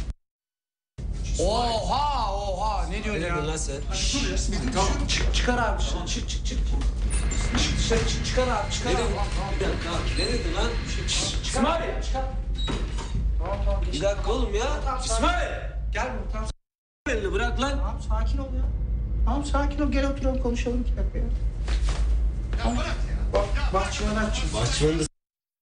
Speaker 1: Oha ne diyorsun
Speaker 9: Ne dedin lan sen?
Speaker 1: Tamam çıkar abi. Çık. Çık dışarı çıkar abi çıkar
Speaker 9: Ne
Speaker 1: abi.
Speaker 9: dedin? Bir dakika. Ne dedin lan?
Speaker 1: İsmail çıkar. Tamam
Speaker 9: Bir dakika oğlum ya.
Speaker 1: İsmail. Gel buraya tamam.
Speaker 9: Elini bırak lan.
Speaker 1: Tamam sakin ol ya. Tamam sakin ol gel oturalım konuşalım 2 dakika ya. Ya bırak ya. Bak bahçıvanı açacağız.
Speaker 9: Bahçıvanı da...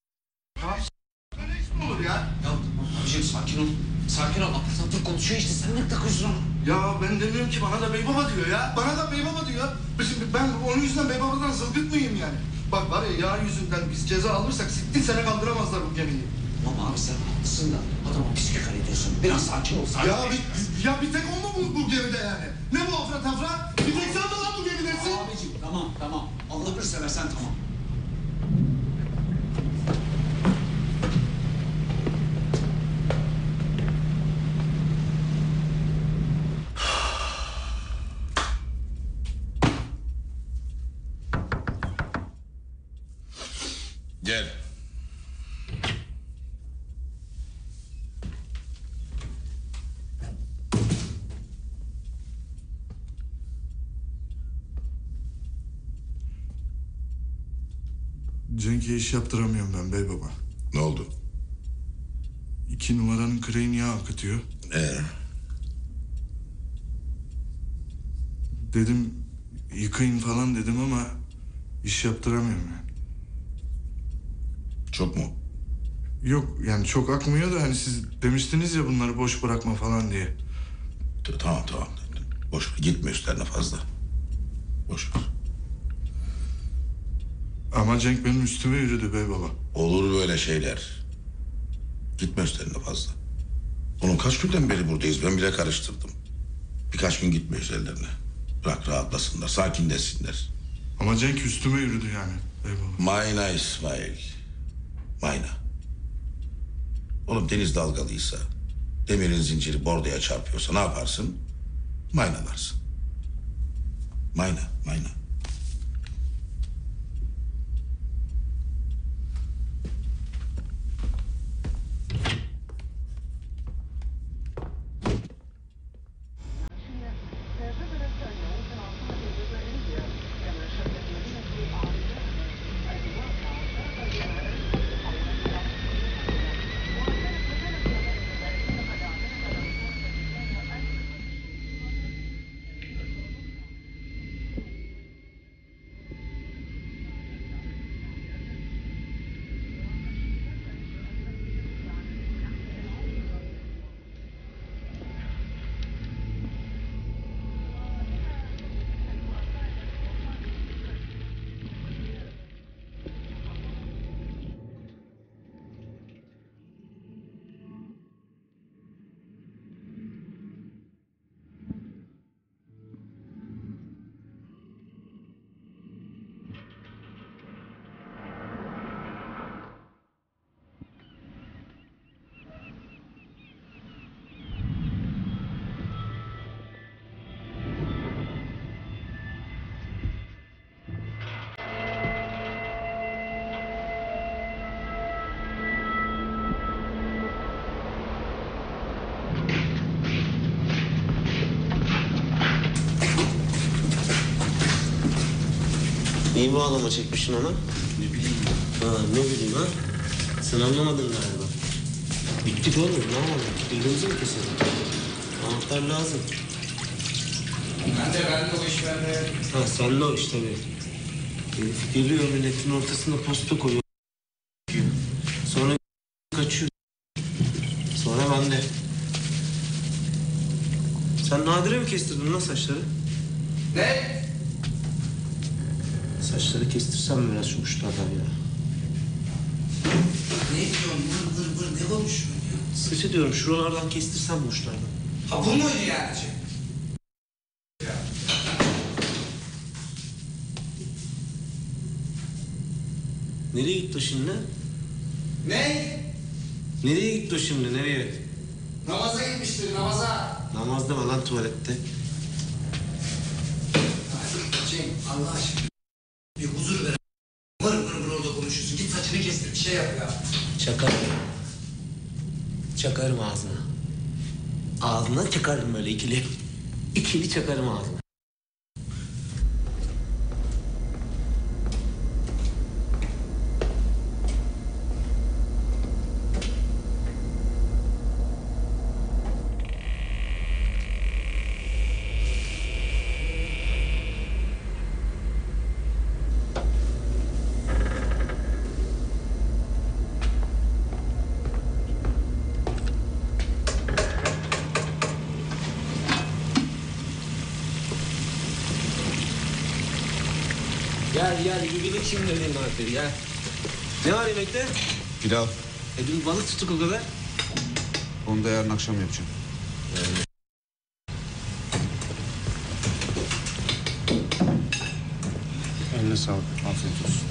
Speaker 5: Abiciğim sakin ol. Sakin ol. Apır sapır konuşuyor işte. Sen ne takıyorsun onu?
Speaker 6: Ya ben demiyorum ki, bana da bey baba diyor ya. Bana da bey baba diyor. Şimdi ben onun yüzünden bey babadan zılgıt mıyım yani? Bak var ya, yağ yüzünden biz ceza alırsak 60 sene kaldıramazlar bu gemiyi.
Speaker 5: Ama abi sen haklısın da adama pis küfür ediyorsun. Biraz sakin ol. Sakin ol.
Speaker 6: Ya bir tek o mu bu gemide yani? Ne bu afra tafra? Bir tek sen mi lan bu gemidesin?
Speaker 5: Abiciğim tamam. Allah'ını seversen tamam.
Speaker 4: Gel.
Speaker 6: Cenk'e iş yaptıramıyorum ben bey baba.
Speaker 4: Ne oldu?
Speaker 6: 2 numaranın kreyin yağ akıtıyor. Dedim yıkayın falan dedim ama iş yaptıramıyorum yani.
Speaker 4: Çok mu?
Speaker 6: Yok yani çok akmıyor da hani siz demiştiniz ya bunları boş bırakma falan diye.
Speaker 4: Tamam. Boş ver. Gitme üstlerine fazla. Boş ver.
Speaker 6: Ama Cenk benim üstüme yürüdü bey baba.
Speaker 4: Olur böyle şeyler. Gitme üstlerine fazla. Oğlum kaç günden beri buradayız, ben bile karıştırdım. Birkaç gün gitme üzerlerine. Bırak rahatlasınlar, sakinleşsinler.
Speaker 6: Ama Cenk üstüme yürüdü yani bey baba.
Speaker 4: Mayna İsmail. Mayna. Oğlum deniz dalgalıysa, demirin zinciri bordoya çarpıyorsa ne yaparsın? Maynalarsın. Mayna.
Speaker 9: İyi bağlama çekmişsin ona.
Speaker 5: Ne bileyim.
Speaker 9: Ne bileyim ha? Sen anlamadın galiba. Bittik oğlum, ne yapalım? Dilimizi mi keselim? Anahtar lazım.
Speaker 3: Ben de o iş bende.
Speaker 9: Ha sen de o iş tabii. Herif geliyor milletin ortasında posta koyuyor. Sonra kaçıyor. Sonra ben de. Sen Nadire mi kestirdin lan saçları?
Speaker 3: Ne?
Speaker 9: Saçları kestirsem biraz şu uçlardan ya.
Speaker 3: Ne diyorsun? Vır ne konuşuyorsun ya?
Speaker 9: Saçı diyorum şuralardan kestirsem bu uçlardan.
Speaker 3: Ha bu muydu yani?
Speaker 9: Nereye gitti o şimdi?
Speaker 3: Ne?
Speaker 9: Nereye gitti o şimdi? Nereye?
Speaker 3: Namaza gitmiştir, namaza.
Speaker 9: Namazda mı lan tuvalette?
Speaker 3: Cenk, Allah aşkına. Bir huzur ver. Vır orada konuşuyorsun. Git saçını kestir, bir şey yap ya.
Speaker 9: Çakarım. Çakarım ağzına. Ağzına çakarım böyle ikili. İkili çakarım ağzına. Gel bir kim dediğin harfleri gel. Ne var yemekte?
Speaker 5: Pilav.
Speaker 9: Dün balık tuttuk o kadar.
Speaker 5: Onu da yarın akşam yapacağım.
Speaker 3: Eline sağlık, afiyet olsun.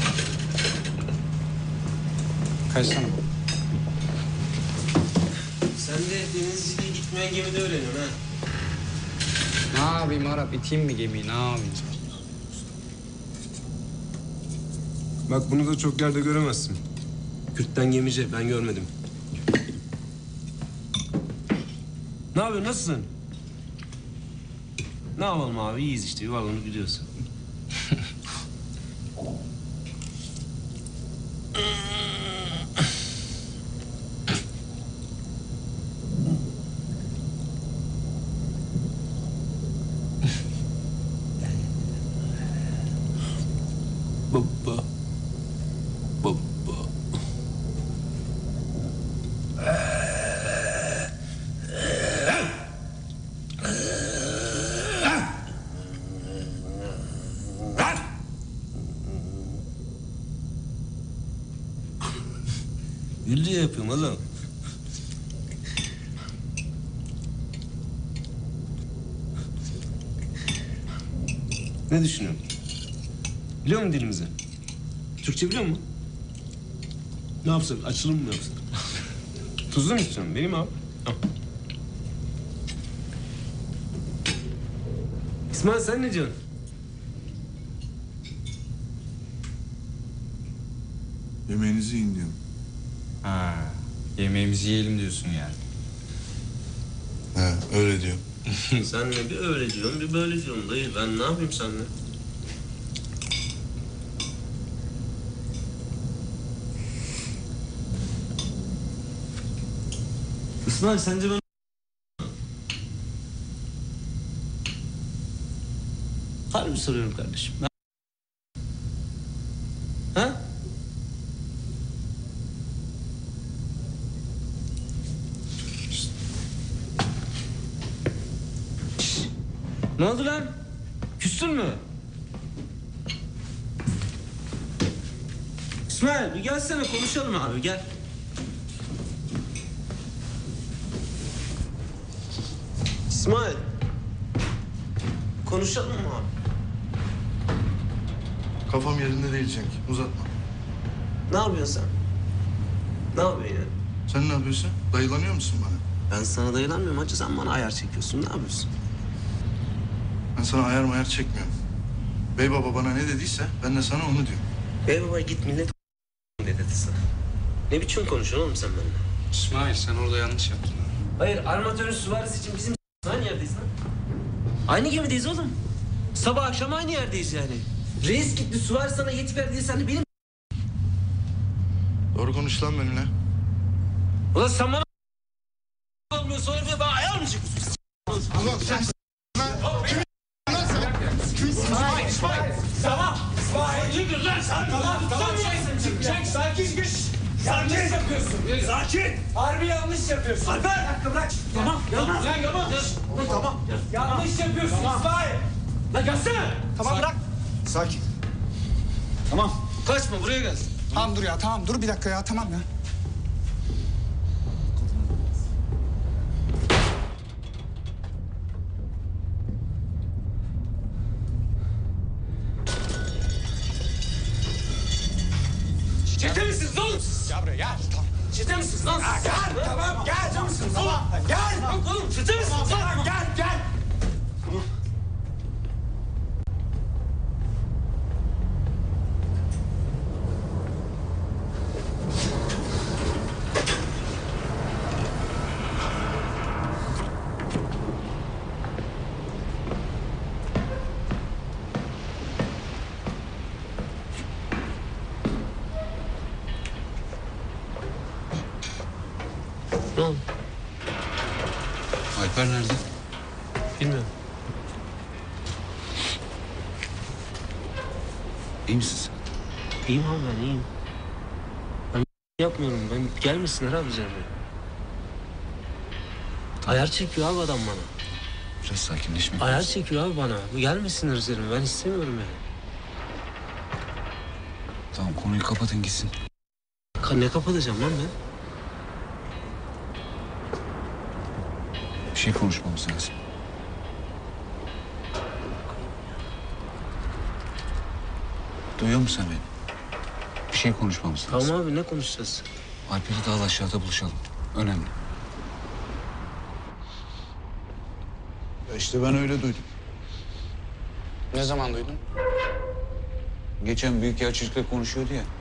Speaker 3: Kaçsana.
Speaker 9: Sen de denizciliğe gitmeyen gemide öğreniyorsun ha.
Speaker 3: Ne yapayım Arap, iteyim mi gemiyi, ne yapayım?
Speaker 12: Bak bunu da çok yerde göremezsin.
Speaker 9: Kürt'ten gemici ben görmedim. Ne yapıyorsun nasılsın? Ne yapalım abi iyiyiz işte yuvarlanıp gidiyoruz. Baba. Gül diye yapıyorum oğlum. Ne düşünüyorsun? Biliyor musun dilimizi? Türkçe biliyor musun? Ne yapsak? Açılım mı yapsak? Tuzlu mu istiyorsun? Benim abi. Al. İsmail sen ne diyorsun?
Speaker 6: Yemeğinizi yiyin diyorum.
Speaker 3: Ha, yemeğimizi yiyelim diyorsun yani.
Speaker 6: He, öyle diyor.
Speaker 9: Sen ne bir öyle diyorsun, bir böyle diyorsun dayı. Ben ne yapayım seninle? İsmail sence ben... Harbi soruyorum kardeşim. Ha? Ne oldu lan? Küstün mü? İsmail bir gelsene konuşalım abi gel. İsmail. Konuşalım mı abi?
Speaker 6: Kafam yerinde değil Cenk. Uzatma.
Speaker 9: Ne yapıyorsun sen? Ne yapıyorsun yani?
Speaker 6: Sen ne yapıyorsun? Dayılanıyor musun bana?
Speaker 9: Ben sana dayılanmıyorum hacı sen bana ayar çekiyorsun. Ne yapıyorsun?
Speaker 6: Ben sana ayar mayar çekmiyorum. Bey baba bana ne dediyse ben de sana onu diyorum.
Speaker 9: Bey baba git millet dedi sana. Ne biçim konuşuyorsun oğlum sen benimle?
Speaker 3: İsmail sen orada yanlış yaptın.
Speaker 9: Hayır armatörün süvarisi için bizim aynı yerdeyiz lan. Aynı gemideyiz oğlum. Sabah akşam aynı yerdeyiz yani. Reis gitti süvari sana yetki verdi diye sen de benim...
Speaker 6: Doğru konuş lan benimle.
Speaker 9: Ulan sen bana... Olmuyor sonra bir de bana ayar mı çekiyorsun?
Speaker 6: Ulan sen...
Speaker 11: Tamam. Sakin dur lan sen. Tamam. Çek sakin. Yanlış yapıyorsun. Sakin. Harbi yanlış yapıyorsun. Alper. Bir dakika bırak. Tamam. Tamam. Yanlış yapıyorsun İsmail. Lan gelsene.
Speaker 3: Tamam bırak.
Speaker 11: Sakin.
Speaker 3: Tamam.
Speaker 11: Kaçma buraya gel.
Speaker 3: Tamam dur ya tamam dur bir dakika ya tamam ya.
Speaker 11: Çete misiniz oğlum siz?
Speaker 3: Gel buraya gel. Tamam.
Speaker 11: Çete misiniz lan siz?
Speaker 3: Gel tamam gel. Çete misiniz tamam. Gel.
Speaker 11: Oğlum çete misiniz lan?
Speaker 3: Tamam gel.
Speaker 9: Ne oldu?
Speaker 5: Alper nerede?
Speaker 9: Bilmiyorum.
Speaker 5: İyi misin sen?
Speaker 9: İyiyim abi ben iyiyim. Ben yapmıyorum. Ben gelmesinler abi üzerime. Ayar çekiyor abi adam bana.
Speaker 5: Biraz sakinleşmek
Speaker 9: Ayar
Speaker 5: lazım.
Speaker 9: çekiyor abi bana. Gelmesinler üzerime. Ben istemiyorum yani.
Speaker 5: Tamam konuyu kapatın gitsin.
Speaker 9: Ne kapatacağım lan ben?
Speaker 5: Bir şey konuşmamız lazım. Duyuyor musun sen beni? Bir şey konuşmamız lazım.
Speaker 9: Tamam abi ne konuşacağız?
Speaker 5: Alper'i daha aşağıda buluşalım. Önemli.
Speaker 6: Ya işte ben öyle duydum.
Speaker 3: Ne zaman duydun?
Speaker 5: Geçen büyükelçilikle konuşuyordu ya.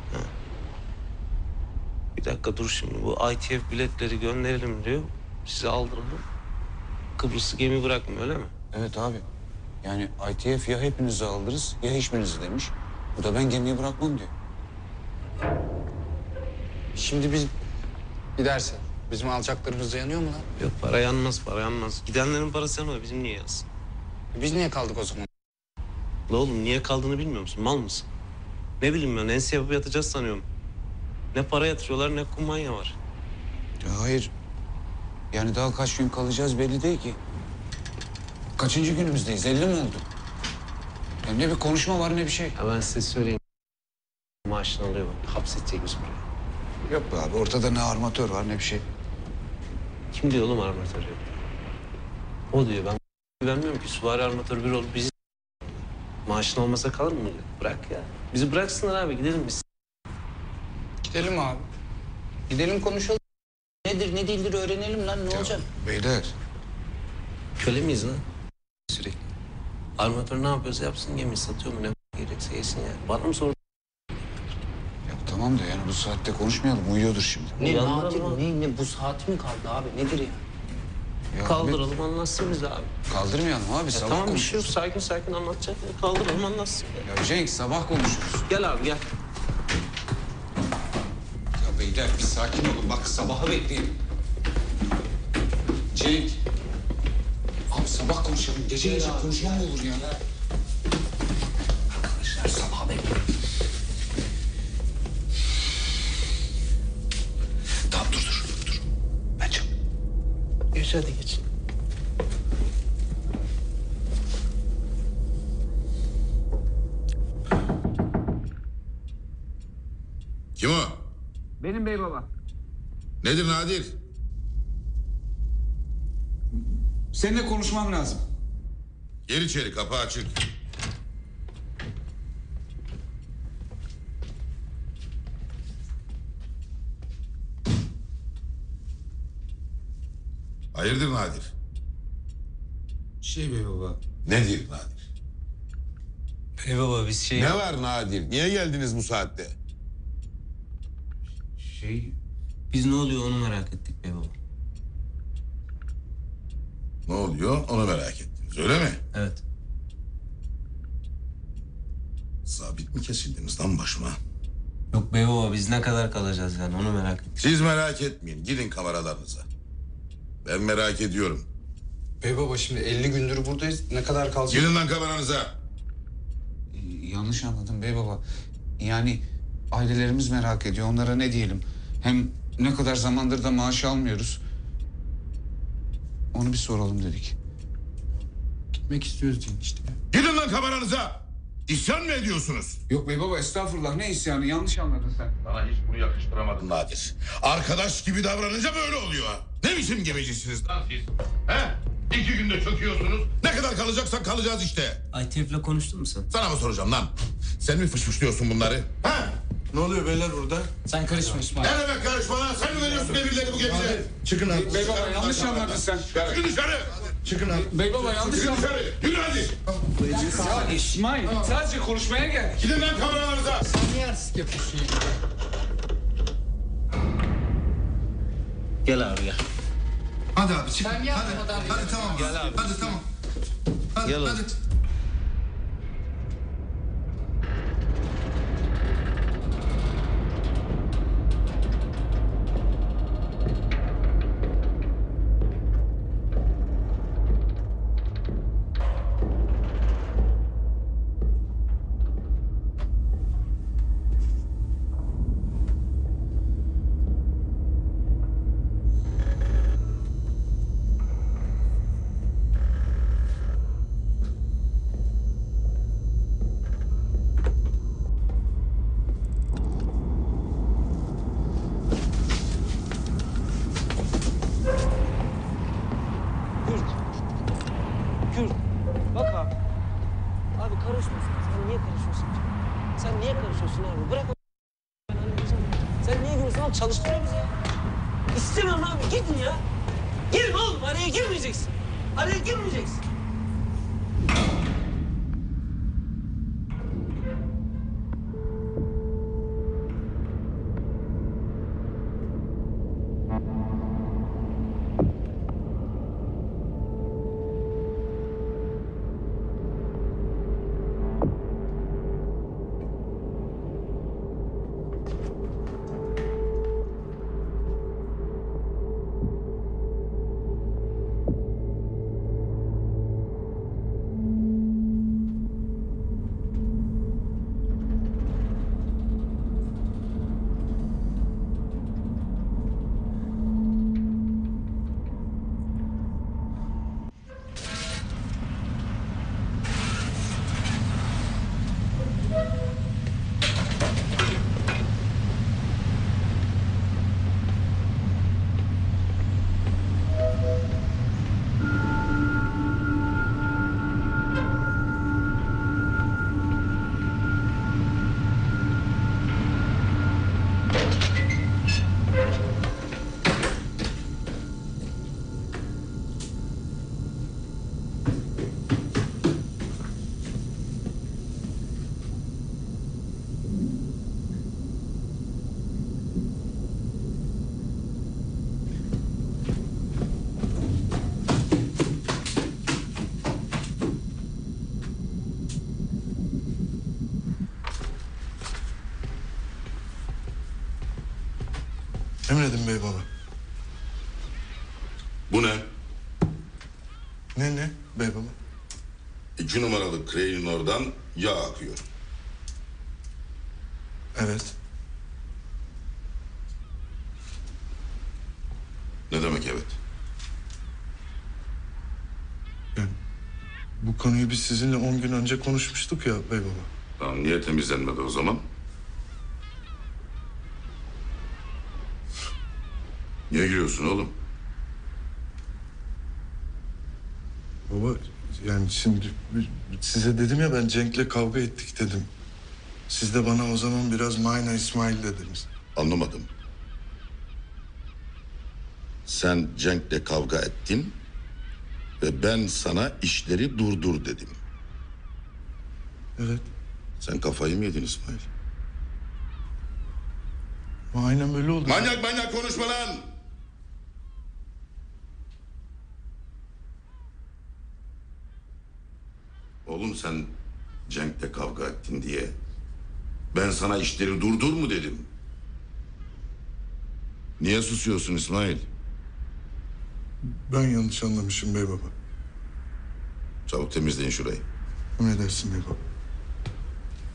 Speaker 9: Bir dakika dur şimdi. Bu ITF biletleri gönderelim diyor. Size aldıralım. Kıbrıs'ı gemi bırakmıyor öyle mi?
Speaker 5: Evet abi. Yani ITF ya hepinizi aldırız ya hiçbirinizi demiş. Bu da ben gemiyi bırakmam diyor.
Speaker 3: Şimdi biz gidersek bizim alacaklarımız yanıyor mu lan?
Speaker 9: Yok para yanmaz, para yanmaz. Gidenlerin parası yanmıyor. Bizim niye yansın?
Speaker 3: Biz niye kaldık o zaman?
Speaker 9: La oğlum niye kaldığını bilmiyor musun? Mal mısın? Ne bileyim ben ense yapıp yatacağız sanıyorum. Ne para yatırıyorlar ne kumanya var.
Speaker 5: Ya hayır. Yani daha kaç gün kalacağız belli değil ki. Kaçıncı günümüzdeyiz? 50 mi oldu? Ya ne bir konuşma var ne bir şey.
Speaker 9: Ya ben size söyleyeyim. Maaşını alıyor bak. Hapsedecek bizi buraya.
Speaker 5: Yok be abi ortada ne armatör var ne bir şey.
Speaker 9: Kim diyor oğlum armatör yok? O diyor ben güvenmiyorum ki süvari armatör bir olup bizi maaşını almasa kalır mı? Bırak ya. Bizi bıraksınlar abi gidelim biz.
Speaker 3: Gidelim abi. Gidelim konuşalım. Nedir ne değildir öğrenelim lan ne olacak?
Speaker 5: Beyler.
Speaker 9: Köle miyiz lan? Sürekli. Armatör ne yapıyorsa yapsın gemi satıyor mu ne gerekse yesin yani. Bana mı sordun?
Speaker 5: Ya tamam da yani bu saatte konuşmayalım uyuyordur şimdi.
Speaker 3: Ne
Speaker 9: Uyandıralım
Speaker 3: nadir
Speaker 9: abi.
Speaker 3: ne bu saat mi kaldı abi nedir ya?
Speaker 5: Ya
Speaker 9: Kaldıralım anlatsın bize abi.
Speaker 5: Kaldırmayalım abi
Speaker 9: Ya
Speaker 5: sabah
Speaker 9: tamam bir şey yok
Speaker 5: konuşuruz.
Speaker 9: sakin sakin anlatacak. Kaldıralım anlatsın.
Speaker 5: Ya Cenk sabah konuşuruz.
Speaker 9: Gel abi gel.
Speaker 5: Ya beyler bir sakin olun bak sabahı bekleyin. Cenk. Abi sabah konuşalım. Gece gece konuşma mı olur ya? Arkadaşlar sabah bekleyin. Tamam dur. Ben çık.
Speaker 9: Geç hadi geç.
Speaker 4: Kim o?
Speaker 11: Benim bey baba.
Speaker 4: Nedir Nadir?
Speaker 5: Seninle konuşmam lazım.
Speaker 4: Gir içeri, kapı açık. Hayırdır Nadir?
Speaker 5: Bey baba.
Speaker 4: Nedir Nadir?
Speaker 9: Bey baba biz
Speaker 4: Ne var Nadir? Niye geldiniz bu saatte?
Speaker 9: Biz ne oluyor onu merak ettik bey baba.
Speaker 4: Ne oluyor onu merak ettiniz öyle mi?
Speaker 9: Evet.
Speaker 4: Sabit mi kesildiniz lan başıma?
Speaker 9: Yok bey baba biz ne kadar kalacağız yani onu merak ettik.
Speaker 4: Siz merak etmeyin gidin kameralarınıza. Ben merak ediyorum.
Speaker 3: Bey baba şimdi 50 gündür buradayız. Ne kadar kalacak?
Speaker 4: Gidin lan kameranıza.
Speaker 5: yanlış anladım bey baba. Yani ailelerimiz merak ediyor. Onlara ne diyelim? Hem ne kadar zamandır da maaş almıyoruz. Onu bir soralım dedik.
Speaker 1: Gitmek istiyoruz deyin işte.
Speaker 4: Gidin lan kameranıza. İsyan mı ediyorsunuz?
Speaker 5: Yok bey baba estağfurullah ne isyanı yanlış anladın sen.
Speaker 4: Bana hiç bunu yakıştıramadın Nadir. Arkadaş gibi davranınca böyle oluyor. Ne biçim gebecisiniz lan siz? He? 2 günde çöküyorsunuz. Ne kadar kalacaksak kalacağız işte.
Speaker 9: Aytev'le konuştun mu sen?
Speaker 4: Sana mı soracağım lan? Sen mi fışfışlıyorsun bunları? He?
Speaker 6: Ne oluyor beyler burada?
Speaker 1: Sen karışma İsmail.
Speaker 4: Ne demek karışma lan? Sen mi veriyorsun emirleri bu gemice?
Speaker 6: Çıkın abi.
Speaker 5: Bey baba yanlış anladın sen.
Speaker 4: Çıkın dışarı.
Speaker 6: Çıkın abi.
Speaker 5: Bey baba yanlış
Speaker 4: Çıkın
Speaker 5: anladın.
Speaker 4: dışarı. Yürü hadi.
Speaker 5: Ya İsmail sadece konuşmaya geldik.
Speaker 4: Gidin lan kameralarınıza.
Speaker 1: Sen niye artistik yapıyorsun ya?
Speaker 9: Gel abi gel.
Speaker 6: Hadi abi çıkın.
Speaker 1: Sen yapma
Speaker 6: Hadi. Hadi tamam.
Speaker 9: Gel abi.
Speaker 6: Hadi tamam. Hadi
Speaker 9: Gel abi.
Speaker 6: hadi.
Speaker 9: Kürt. Bak abi. Abi karışma sen. Sen niye karışıyorsun? Sen niye karışıyorsun abi? Bırak o ben halledeceğim. Sen niye giriyorsun abi? Çalıştırıyor bizi ya. İstemiyorum abi. Gidin ya. Girme oğlum. Araya girmeyeceksin. Araya girmeyeceksin.
Speaker 6: Emredin bey baba.
Speaker 4: Bu ne?
Speaker 6: Ne bey baba?
Speaker 4: 2 numaralı kreyin oradan yağ akıyor.
Speaker 6: Evet.
Speaker 4: Ne demek evet?
Speaker 6: Yani bu konuyu biz sizinle 10 gün önce konuşmuştuk ya bey baba.
Speaker 4: Tamam niye temizlenmedi o zaman? Niye giriyorsun oğlum?
Speaker 6: Baba yani şimdi size dedim ya ben Cenk'le kavga ettik dedim. Siz de bana o zaman biraz Mayna İsmail dediniz.
Speaker 4: Anlamadım. Sen Cenk'le kavga ettin ve ben sana işleri durdur dedim.
Speaker 6: Evet.
Speaker 4: Sen kafayı mı yedin İsmail?
Speaker 6: Aynen öyle oldu.
Speaker 4: Manyak konuşma lan! Oğlum sen Cenk'le kavga ettin diye ben sana işleri durdur mu dedim? Niye susuyorsun İsmail?
Speaker 6: Ben yanlış anlamışım bey baba.
Speaker 4: Çabuk temizleyin şurayı.
Speaker 6: Emredersin bey baba.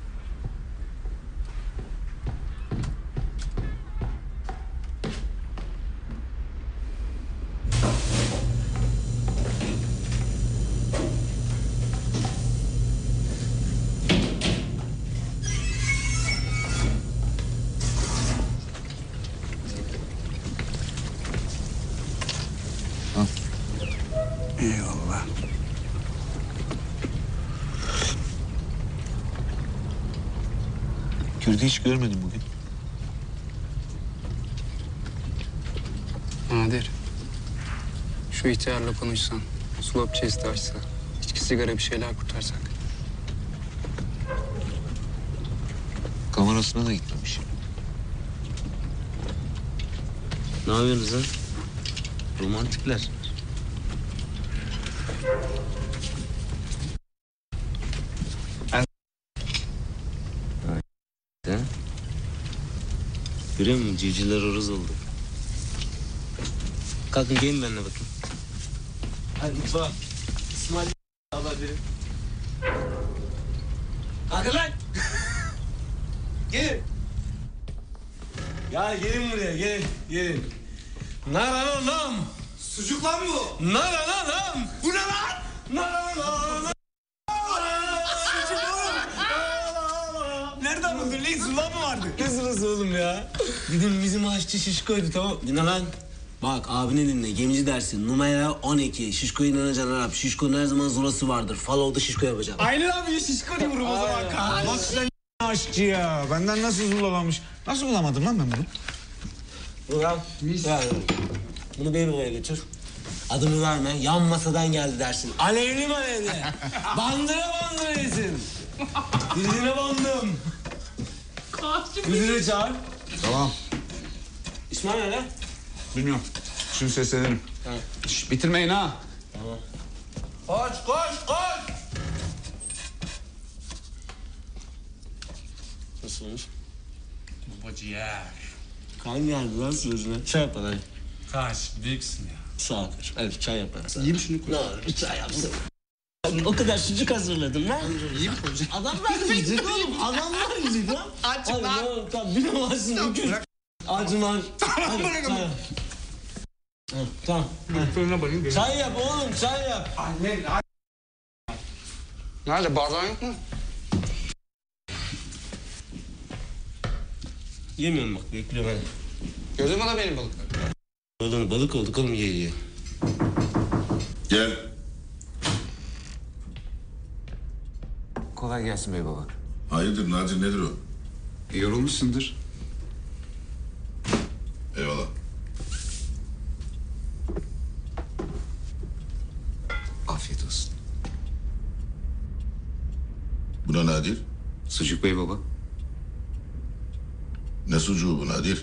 Speaker 5: Feride hiç görmedim bugün.
Speaker 13: Nadir. Şu ihtiyarla konuşsan, slop chest açsa, içki sigara bir şeyler kurtarsak.
Speaker 5: Kamerasına da gitmemiş.
Speaker 9: Ne yapıyorsunuz lan? Romantikler. Ha? Görüyor musun? Civcivler horoz oldu. Kalkın gelin benimle bakın. Hadi mutfağa. İsmail haber verin. Kalkın lan! Gelin. Ya gelin buraya, gelin. Naranam.
Speaker 11: Sucuk lan bu.
Speaker 9: Naranam.
Speaker 11: Bu ne lan?
Speaker 9: Naranam.
Speaker 11: Nereden buldun lan? Zula mı vardı?
Speaker 9: Ne sırası oğlum ya? Bizim aşçı Şişko'ydu, tamam. Dinle lan. Bak abinin dinle, gemici dersin. Numara 12. Şişko'ya inanacaksın Arap. Şişko'nun her zaman zulası vardır. Follow'da Şişko yapacağım.
Speaker 11: Aynen abi Şişko diyorum o zaman. Bak sen aşçı ya. Benden nasıl zulalamış. Nasıl bulamadım lan ben bunu?
Speaker 9: Ulan. Ya, bunu bir buraya götür. Adımı verme, yan masadan geldi dersin. Alevli malevli. bandıra yesin. Dizine bandım. Yüzüne çağır.
Speaker 11: Tamam.
Speaker 9: İsmail nerede?
Speaker 11: Bilmiyorum. Şimdi seslenirim.
Speaker 9: Tamam.
Speaker 11: Şş, bitirmeyin ha.
Speaker 9: Tamam.
Speaker 11: Koş.
Speaker 9: Nasıl olmuş?
Speaker 11: Babacıyer.
Speaker 9: Kan geldi lan sözüne. Çay yapar hadi.
Speaker 11: Kaş büyüksün ya.
Speaker 9: Sağ ol. Hadi çay yapar.
Speaker 11: Yiyeyim şunu koy.
Speaker 9: Ne olur bir çay yapsın. O kadar sucuk hazırladım lan.
Speaker 11: Yiyeyim koyacak.
Speaker 9: Adamlar yiyecek oğlum. Adamlar yiyecek lan.
Speaker 11: Açım lan.
Speaker 9: Tamam bir numarasın. Acılar.
Speaker 11: Tamam bırakın.
Speaker 9: Tamam.
Speaker 11: Fırına bakayım.
Speaker 9: Çay yap oğlum, çay yap.
Speaker 11: Anne. Nerede? Bardağın yok mu?
Speaker 9: Yemiyorum bak, bekliyorum hadi.
Speaker 11: Gördün mü lan benim balıkları?
Speaker 9: Oğlum balık olduk oğlum, ye.
Speaker 4: Gel.
Speaker 5: Kolay gelsin bey baba.
Speaker 4: Hayırdır Nadir, nedir o?
Speaker 5: Yorulmuşsundur.
Speaker 4: Eyvallah.
Speaker 5: Afiyet olsun.
Speaker 4: Bu ne Nadir?
Speaker 5: Sucuk bey baba.
Speaker 4: Ne sucuğu bu Nadir?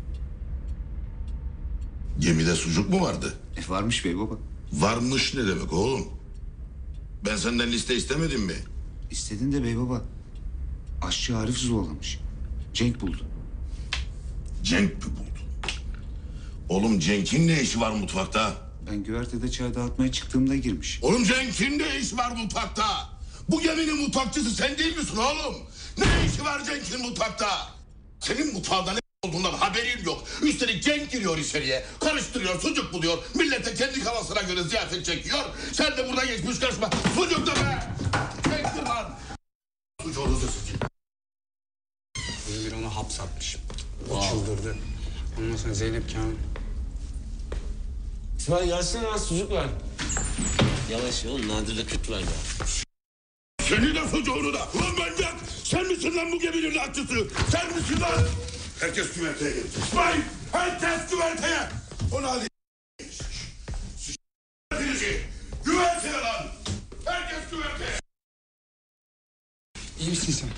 Speaker 4: Gemide sucuk mu vardı?
Speaker 5: Varmış bey baba.
Speaker 4: Varmış ne demek oğlum? Ben senden liste istemedim mi?
Speaker 5: İstedin de bey baba. Aşçı Arif zulalamış. Cenk buldu.
Speaker 4: Cenk mi buldu? Oğlum Cenk'in ne işi var mutfakta?
Speaker 5: Ben güvertede çay dağıtmaya çıktığımda girmiş.
Speaker 4: Oğlum Cenk'in ne işi var mutfakta? Bu geminin mutfakçısı sen değil misin oğlum? Ne işi var Cenk'in mutfakta? Senin mutfağında ne olduğundan haberin yok. Üstelik Cenk giriyor içeriye. Karıştırıyor, sucuk buluyor. Millete kendi kafasına göre ziyafet çekiyor. Sen de burada geçmiş karışma. Sucuk da be! Cenk'tir lan! Sucuğunuzu sıçın.
Speaker 13: Bir ona hapsatmış. O çıldırdı. Ondan sonra Zeynep Kamil.
Speaker 9: İsmail gelsene lan, sucuk ver. Yavaş ya oğlum, Nadir'le küt var ya.
Speaker 4: Seni de sucuğunu da. Ulan manyak! Sen misin lan bu geminin aşçısı? Sen misin lan? Herkes güverteye gelir. İsmail! Herkes güverteye! Onu alayım. Güverteye lan! Herkes güverteye!
Speaker 13: İyi misin sen?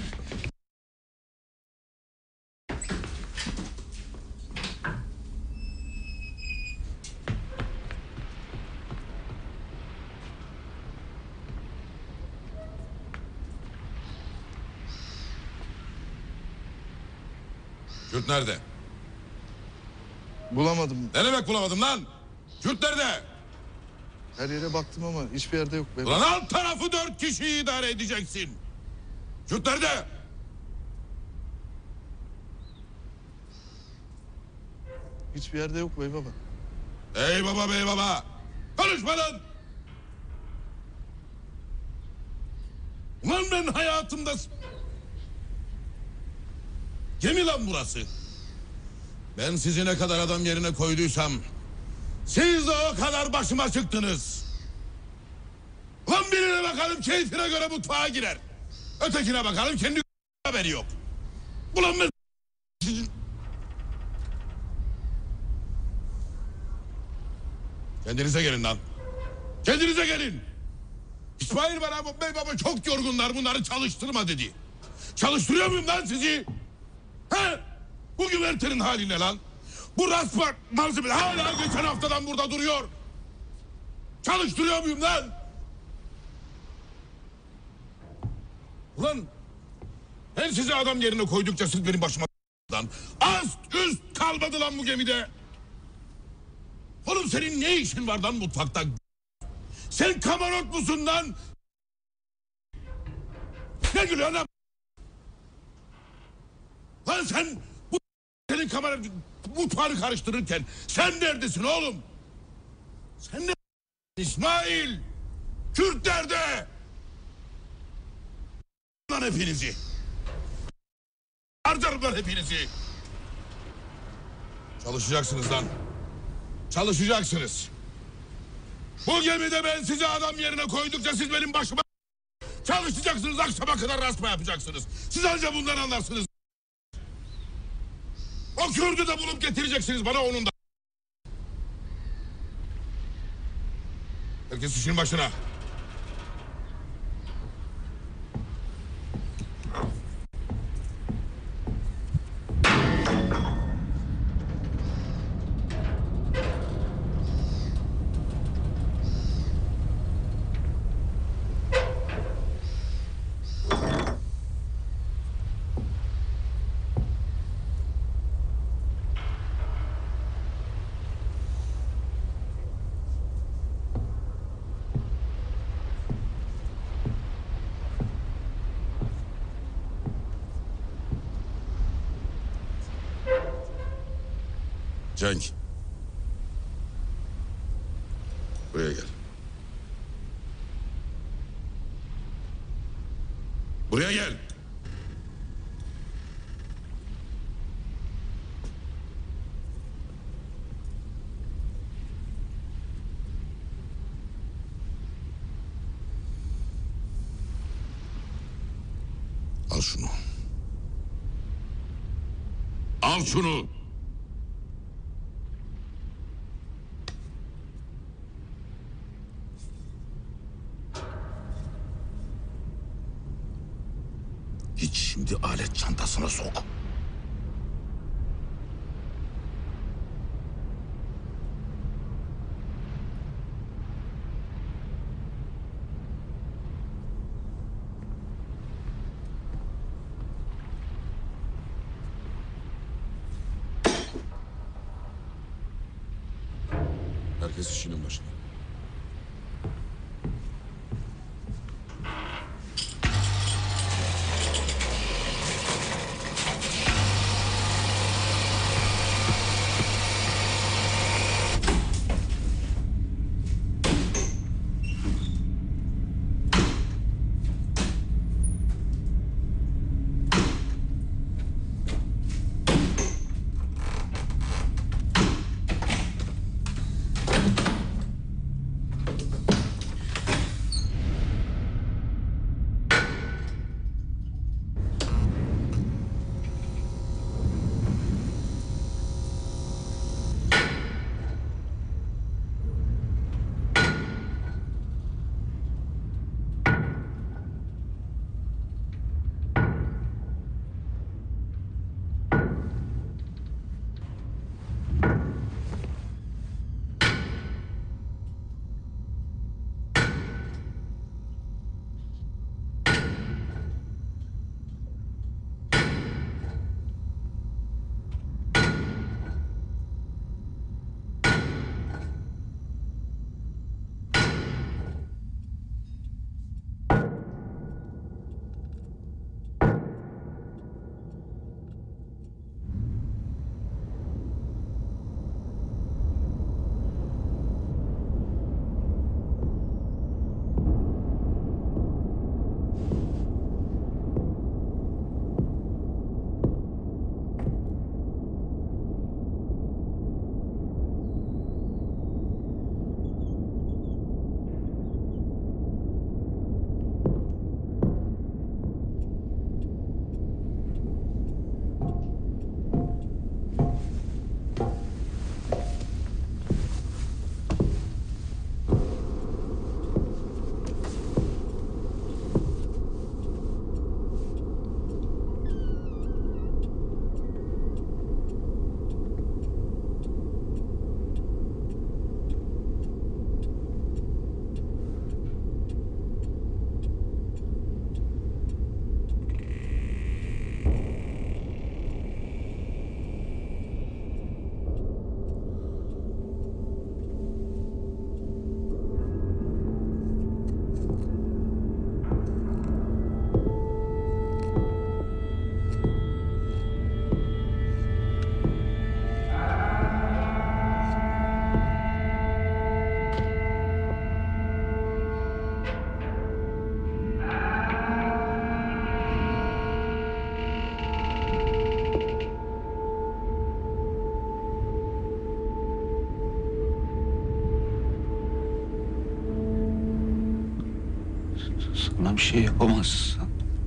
Speaker 4: Kürt nerede?
Speaker 6: Bulamadım.
Speaker 4: Ne demek bulamadım lan? Kürt nerede?
Speaker 6: Her yere baktım ama hiçbir yerde yok.
Speaker 4: Ulan alt tarafı 4 kişiyi idare edeceksin. Kürt nerede?
Speaker 6: Hiçbir yerde yok bey baba.
Speaker 4: Ey baba bey baba. Konuşma lan. Ulan ben hayatımda... Gemi lan burası. Ben sizi ne kadar adam yerine koyduysam... Siz de o kadar başıma çıktınız. Ulan birine bakalım keyfine göre mutfağa girer. Ötekine bakalım kendi haberi yok.
Speaker 14: Ulan ben sizin... Kendinize gelin lan. Kendinize gelin. İsmail baba çok yorgunlar, bunları çalıştırma dedi. Çalıştırıyor muyum lan sizi? He? Bu güvertenin hali ne lan? Bu raspa malzeme hala geçen haftadan burada duruyor. Çalıştırıyor muyum lan? Ulan ben sizi adam yerine koydukça siz benim başıma lan. Ast üst kalmadı lan bu gemide. Oğlum senin ne işin var lan mutfakta? Sen kamarot musun lan? Ne gülüyorsun lan? Lan sen bu senin kamera mutfağını karıştırırken sen neredesin oğlum? Sen ne İsmail? Kürt nerede? Lan hepinizi. Harcarım lan hepinizi. Çalışacaksınız lan. Çalışacaksınız. Bu gemide ben sizi adam yerine koydukça siz benim başıma çalışacaksınız, akşama kadar raspa yapacaksınız. Siz ancak bundan anlarsınız. O Kürdü de bulup getireceksiniz bana, onun da. Herkes işinin başına. Cenk. Buraya gel. Buraya gel. Al şunu. Al şunu. Git şimdi alet çantasına sok. Herkes işinin başına.
Speaker 5: Sana bir şey yapamaz.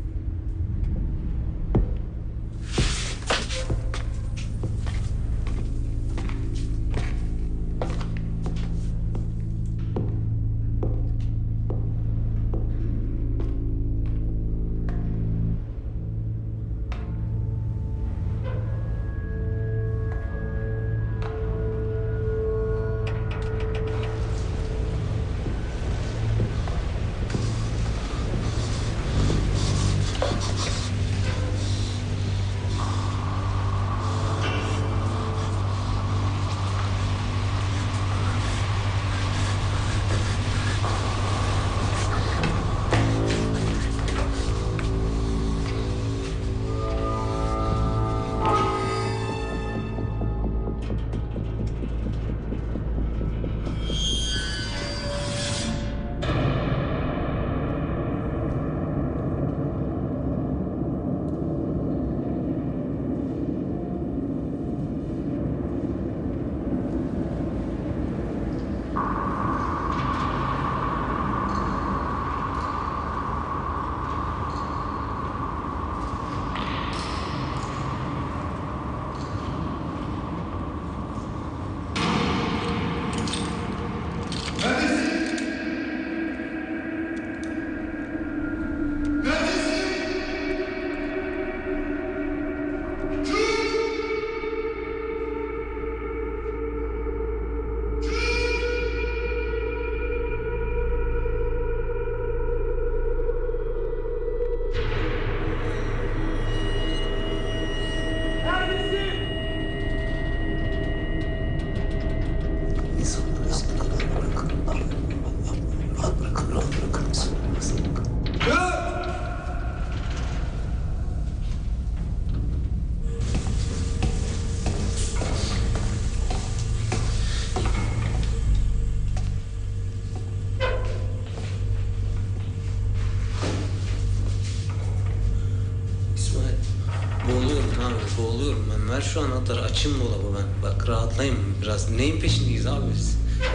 Speaker 9: Boğuluyorum ben. Ver şu anahtarı, açayım dolabı ben. Bak rahatlayayım biraz. Neyin peşindeyiz abi biz?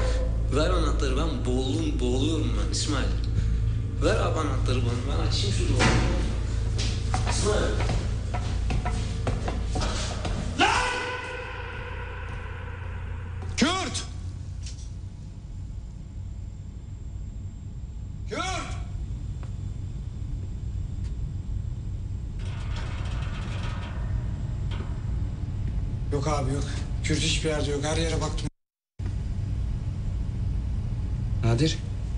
Speaker 9: Ver anahtarı, ben boğuluyorum ben İsmail. Ver abi anahtarı bana, ben açayım şu dolabı. İsmail.
Speaker 3: Kürt! Kürt!
Speaker 1: Yok abi yok. Kürt hiçbir yerde yok. Her yere baktım.
Speaker 13: Nadir.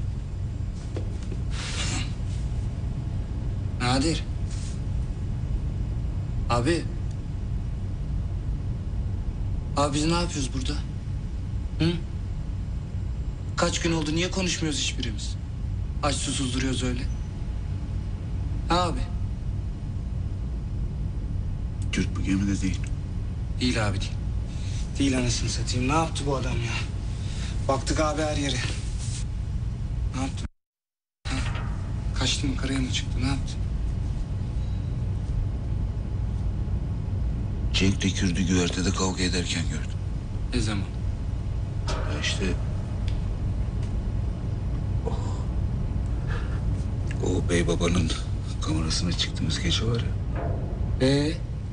Speaker 13: Nadir. Abi. Abi biz ne yapıyoruz burada? Hı? Kaç gün oldu, niye konuşmuyoruz hiçbirimiz? Aç susuz duruyoruz öyle. Ha abi?
Speaker 5: Kürt bu gemide değil.
Speaker 1: Değil abi değil. Değil anasını satayım. Ne yaptı bu adam ya? Baktık abi her yere. Ne yaptı? Ha? Kaçtı mı, karaya mı çıktı, ne yaptı?
Speaker 5: Cenk'le Kürt'ü güvertede kavga ederken gördüm.
Speaker 13: Ne zaman?
Speaker 5: Ya işte... O bey babanın kamerasına çıktığımız gece var ya.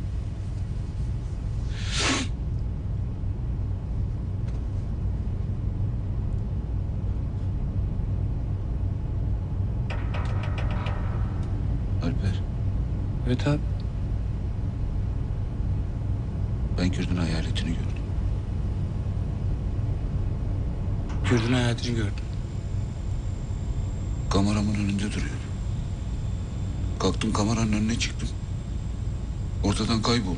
Speaker 5: Alper,
Speaker 13: Evet abi.
Speaker 5: ben Kürt'ün hayaletini gördüm.
Speaker 13: Kürt'ün hayatını gördüm.
Speaker 5: Kameramın önünde duruyordu. Kalktım kameranın önüne çıktım. Ortadan kayboldu.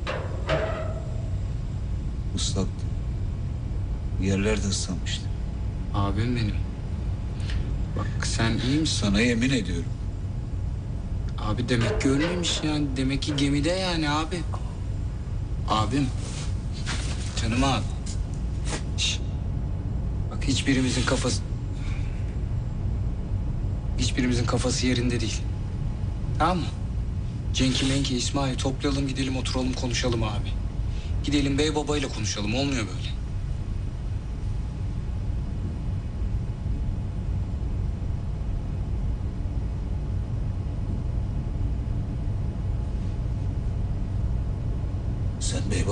Speaker 5: Islaktı. Yerler de ıslanmıştı.
Speaker 13: Abim benim. Bak sen iyi misin?
Speaker 5: Sana yemin ediyorum.
Speaker 13: Abi demek ki ölmemiş yani. Demek ki gemide yani abi. Abim. Canım abi. Şş. Bak hiçbirimizin kafası yerinde değil. Tamam mı? Cenk'i, Menk'i, İsmail toplayalım, gidelim oturalım konuşalım abi. Gidelim bey babayla konuşalım, olmuyor böyle.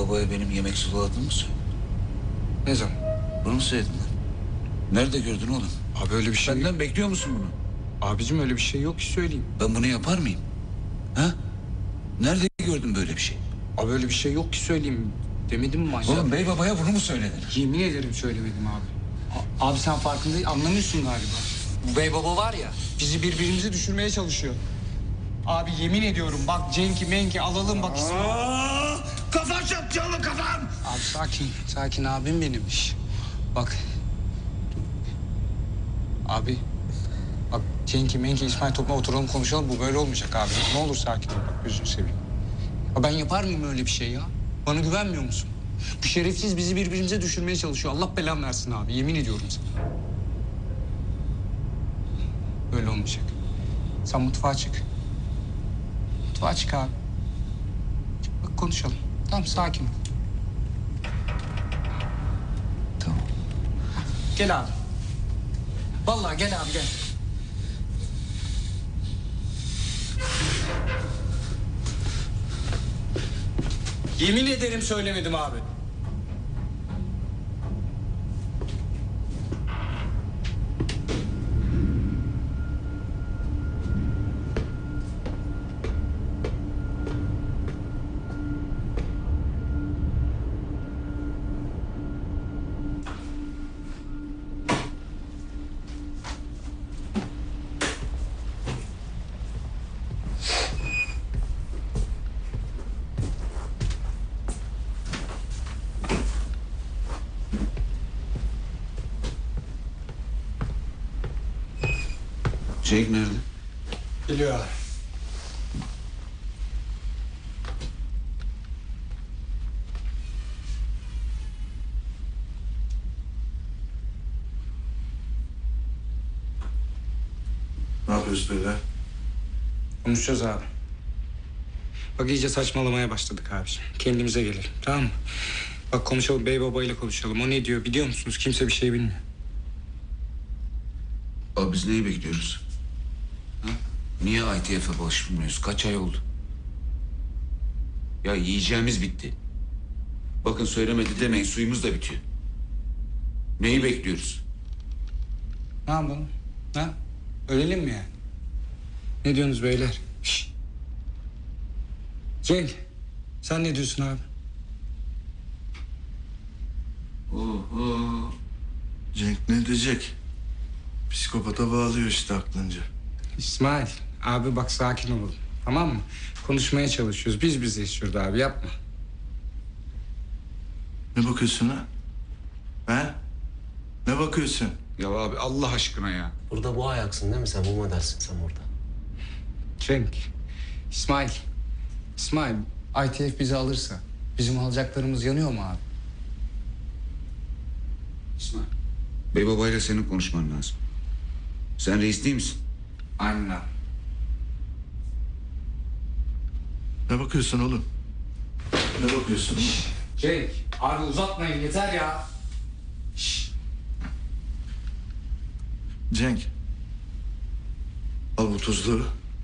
Speaker 13: babaya benim yemek zulaladığımı söyle.
Speaker 6: Ne zaman?
Speaker 13: Bunu mu söyledin lan? Nerede gördün oğlum?
Speaker 6: Abi öyle bir şey...
Speaker 13: Benden bekliyor musun bunu?
Speaker 6: Abicim öyle bir şey yok ki söyleyeyim.
Speaker 13: Ben bunu yapar mıyım? Ha? Nerede gördün böyle bir şey?
Speaker 6: Abi öyle bir şey yok ki söyleyeyim. Demedim mi manyak?
Speaker 13: Oğlum bey babaya bunu mu söyledin?
Speaker 6: Yemin ederim söylemedim abi. Abi sen farkında anlamıyorsun galiba. Bu bey baba var ya bizi birbirimize düşürmeye çalışıyor. Abi yemin ediyorum bak Cenk'i Menk'i alalım bak.
Speaker 14: Kafan çatacağım kafan.
Speaker 6: Abi sakin abim benim. Bak. Abi. Bak Cenk'i Menk'i İsmail topla oturalım konuşalım. Bu böyle olmayacak abi. Ne olur sakin ol bak gözünü seveyim. Ya ben yapar mıyım öyle bir şey ya? Bana güvenmiyor musun? Bu şerefsiz bizi birbirimize düşürmeye çalışıyor. Allah belamı versin abi. Yemin ediyorum sana. Böyle olmayacak. Sen mutfağa çık. Mutfağa çık abi. Çık bak konuşalım. Tamam sakin ol.
Speaker 13: Tamam.
Speaker 6: Gel abi. Vallahi gel abi gel. Yemin ederim söylemedim abi.
Speaker 13: Cenk nerede?
Speaker 6: Geliyor abi. Ne yapıyorsun öyle? Konuşacağız abi. Bak iyice saçmalamaya başladık abi. Kendimize gelelim tamam mı? Bak konuşalım bey babayla konuşalım. O ne diyor biliyor musunuz? Kimse bir şey bilmiyor.
Speaker 13: Abi biz neyi bekliyoruz? Ha? Niye ITF'e başvurmuyoruz? Kaç ay oldu? Ya yiyeceğimiz bitti. Bakın söylemedi demeyin suyumuz da bitiyor. Neyi bekliyoruz?
Speaker 6: Ne yapalım? Ha? Ölelim mi yani? Ne diyorsunuz beyler? Şişt. Cenk, sen ne diyorsun abi?
Speaker 13: Oho.
Speaker 6: Cenk ne diyecek? Psikopata bağlıyor işte aklınca. İsmail, abi bak sakin olalım. Tamam mı? Konuşmaya çalışıyoruz. Biz bizeyiz şurada abi yapma.
Speaker 15: Ne bakıyorsun ha? Ha? Ne bakıyorsun?
Speaker 13: Ya abi Allah aşkına ya.
Speaker 9: Burada bu ayaksın değil mi sen? Bu modelsin sen burada.
Speaker 6: Cenk, İsmail, ITF bizi alırsa bizim alacaklarımız yanıyor mu abi?
Speaker 13: İsmail. Bey babayla senin konuşman lazım. Sen reis değil misin?
Speaker 6: Aynen abi.
Speaker 15: Ne bakıyorsun oğlum? Ne bakıyorsun?
Speaker 6: Cenk, abi uzatmayın yeter ya.
Speaker 15: Cenk. Al bu tuzluğu.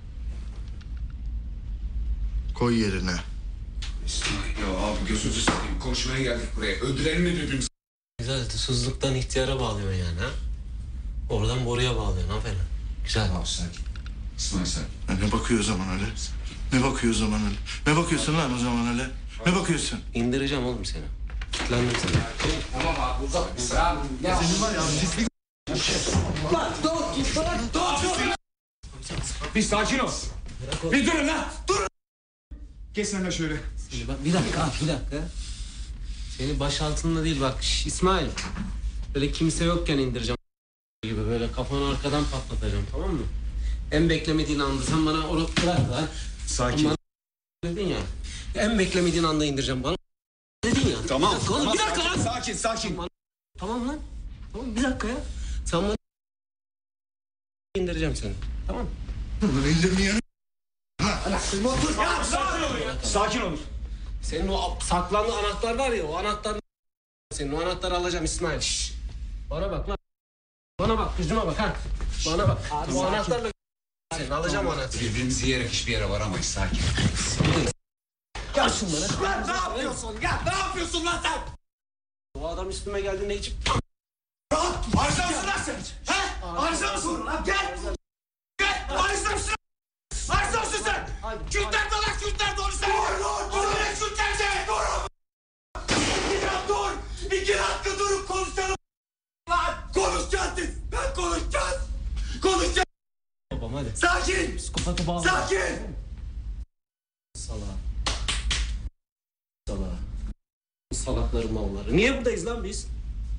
Speaker 15: Koy yerine.
Speaker 13: İsmail ya abi gözünüzü seveyim. Konuşmaya geldik buraya. Öldürelim mi birbirimizi?
Speaker 9: Güzel. Tuzluktan ihtiyara bağlıyorsun yani ha? Oradan boruya bağlıyorsun. Aferin. Güzel.
Speaker 13: Tamam sakin. İsmail sakin.
Speaker 15: Ne bakıyor o zaman öyle? Ne bakıyor o zaman öyle? Ne bakıyorsun lan o zaman öyle? Ne bakıyorsun?
Speaker 9: İndireceğim oğlum seni. Kilitlendim sana.
Speaker 6: Tamam abi uzatmayın abi. Ya. Senin var ya pislik. Lan dur git lan dur. Bir sakin ol. Bir durun lan durun. Geç sen de şöyle.
Speaker 9: Bak, bir dakika abi bir dakika. Seni baş altında değil bak İsmail. Böyle kimse yokken indireceğim gibi böyle kafanı arkadan patlatacağım tamam mı? En beklemediğin anda sen bana onu bırak lan.
Speaker 13: Sakin.
Speaker 9: Dedin ya. En beklemediğin anda indireceğim bana. Dedin ya.
Speaker 13: Tamam.
Speaker 9: Bir dakika oğlum bir dakika lan.
Speaker 13: Sakin.
Speaker 9: Tamam lan. Tamam bir dakika ya. Sen bana indireceğim seni. Tamam mı?
Speaker 15: Bunu indirmeyen.
Speaker 9: Sakin ol. Senin o saklandığı anahtar var ya o anahtar senin o anahtarı alacağım İsmail. Şşş. Bana bak lan. Bana bak gözüme bak ha. Bana bak. O anahtarla senin alacağım o anahtarı.
Speaker 13: Birbirimizi yiyerek hiçbir yere varamayız. Sakin.
Speaker 9: Gel şunlara.
Speaker 11: Lan ne yapıyorsun? Ya ne yapıyorsun lan sen?
Speaker 9: O adam üstüme geldi ne için?
Speaker 11: Arıza mısın lan sen? He? Arıza mısın? Lan gel. Gel. Arıza mısın? Arıza mısın sen? Kürtler de lan Kürtler de onu sen. Dur. Dur. Kürtler de. Dur. Dur. 2 dakika durup konuşalım. Lan konuşacağız biz. Ben konuşacağız. Konuşacağız.
Speaker 9: Babam hadi.
Speaker 11: Sakin.
Speaker 9: Psikopatı bağla.
Speaker 11: Sakin.
Speaker 9: Salak. Salak. Salakların malları. Niye buradayız lan biz?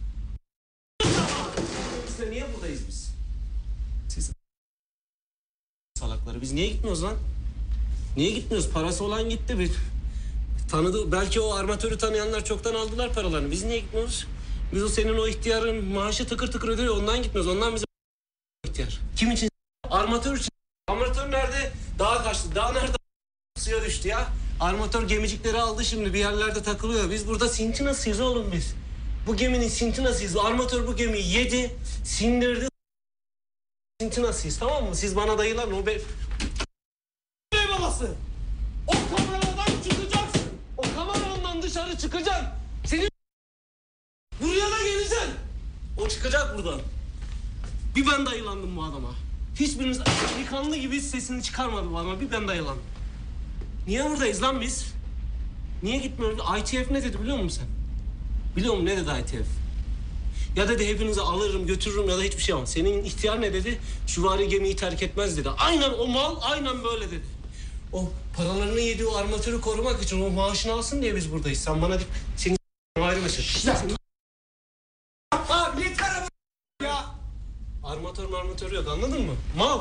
Speaker 9: Biz de niye buradayız biz? Siz salakları. Biz niye gitmiyoruz lan? Niye gitmiyoruz? Parası olan gitti bir. Tanıdı. Belki o armatörü tanıyanlar çoktan aldılar paralarını. Biz niye gitmiyoruz? Biz o senin o ihtiyarın maaşı tıkır tıkır ödüyor. Ondan gitmiyoruz. Ondan bize ihtiyar. Kim için? Armatör için. Armatör nerede? Dağa kaçtı. Dağ nerede? Suya düştü ya. Armatör gemicikleri aldı şimdi. Bir yerlerde takılıyor. Biz burada sintinasıyız oğlum biz. Bu geminin sintinasıyız. Armatör bu gemiyi yedi, sindirdi. Sintinasıyız, tamam mı? Siz bana dayılan o bey babası. O kameradan çıkacaksın. O kameradan dışarı çıkacaksın. Senin buraya da geleceksin. O çıkacak buradan. Bir ben dayılandım bu adama. Hiçbiriniz delikanlı gibi sesini çıkarmadı bu adama. Bir ben dayılandım. Niye buradayız lan biz? Niye gitmiyoruz? ITF ne dedi biliyor musun sen? Biliyor musun ne dedi ITF? Ya dedi hepinizi alırım götürürüm ya da hiçbir şey yapmam. Senin ihtiyar ne dedi? Süvari gemiyi terk etmez dedi. Aynen o mal aynen böyle dedi. O paralarını yediği o armatörü korumak için o maaşını alsın diye biz buradayız. Sen bana senin ayrı mesele.
Speaker 11: Abi yeter ama ya.
Speaker 9: Armatör yok anladın mı? Mal.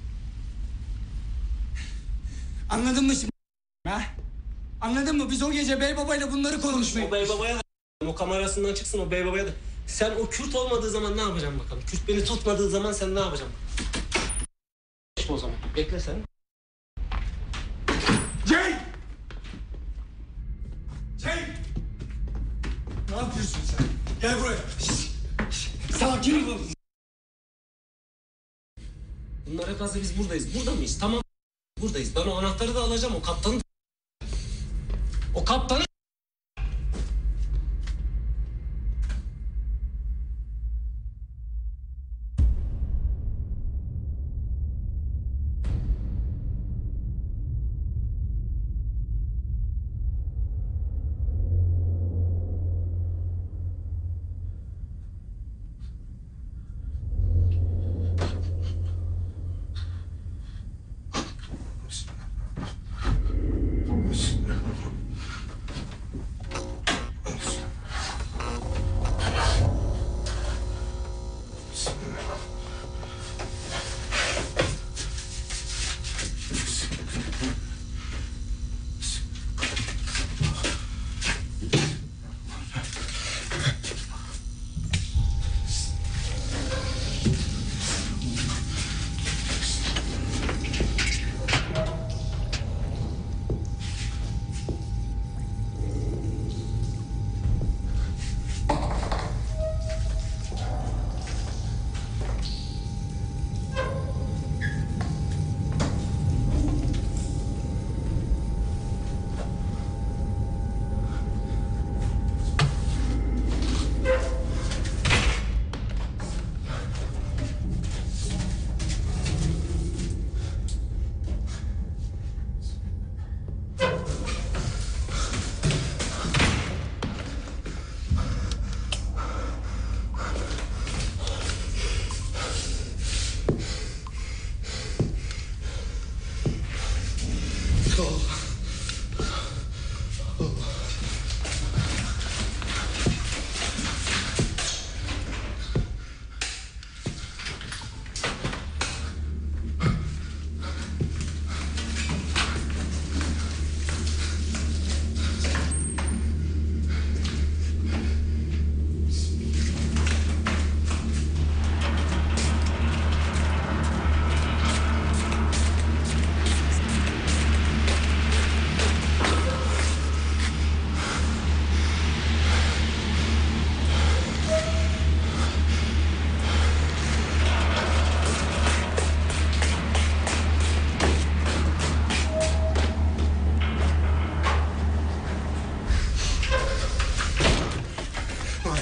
Speaker 11: Anladın mı şimdi? Ha? Anladın mı? Biz o gece bey babayla bunları konuşmayı.
Speaker 9: O bey babaya da o kamerasından çıksın o bey babaya da. Sen o Kürt olmadığı zaman ne yapacaksın bakalım? Kürt beni tutmadığı zaman sen ne yapacaksın? İşte o zaman. Bekle sen.
Speaker 11: Cenk! Cenk! Ne yapıyorsun sen? Gel buraya. Sakin ol.
Speaker 9: Bunlar hep hazır biz buradayız. Burada mıyız? Tamam. Buradayız. Ben o anahtarı da alacağım. O kaptanı o kaptanı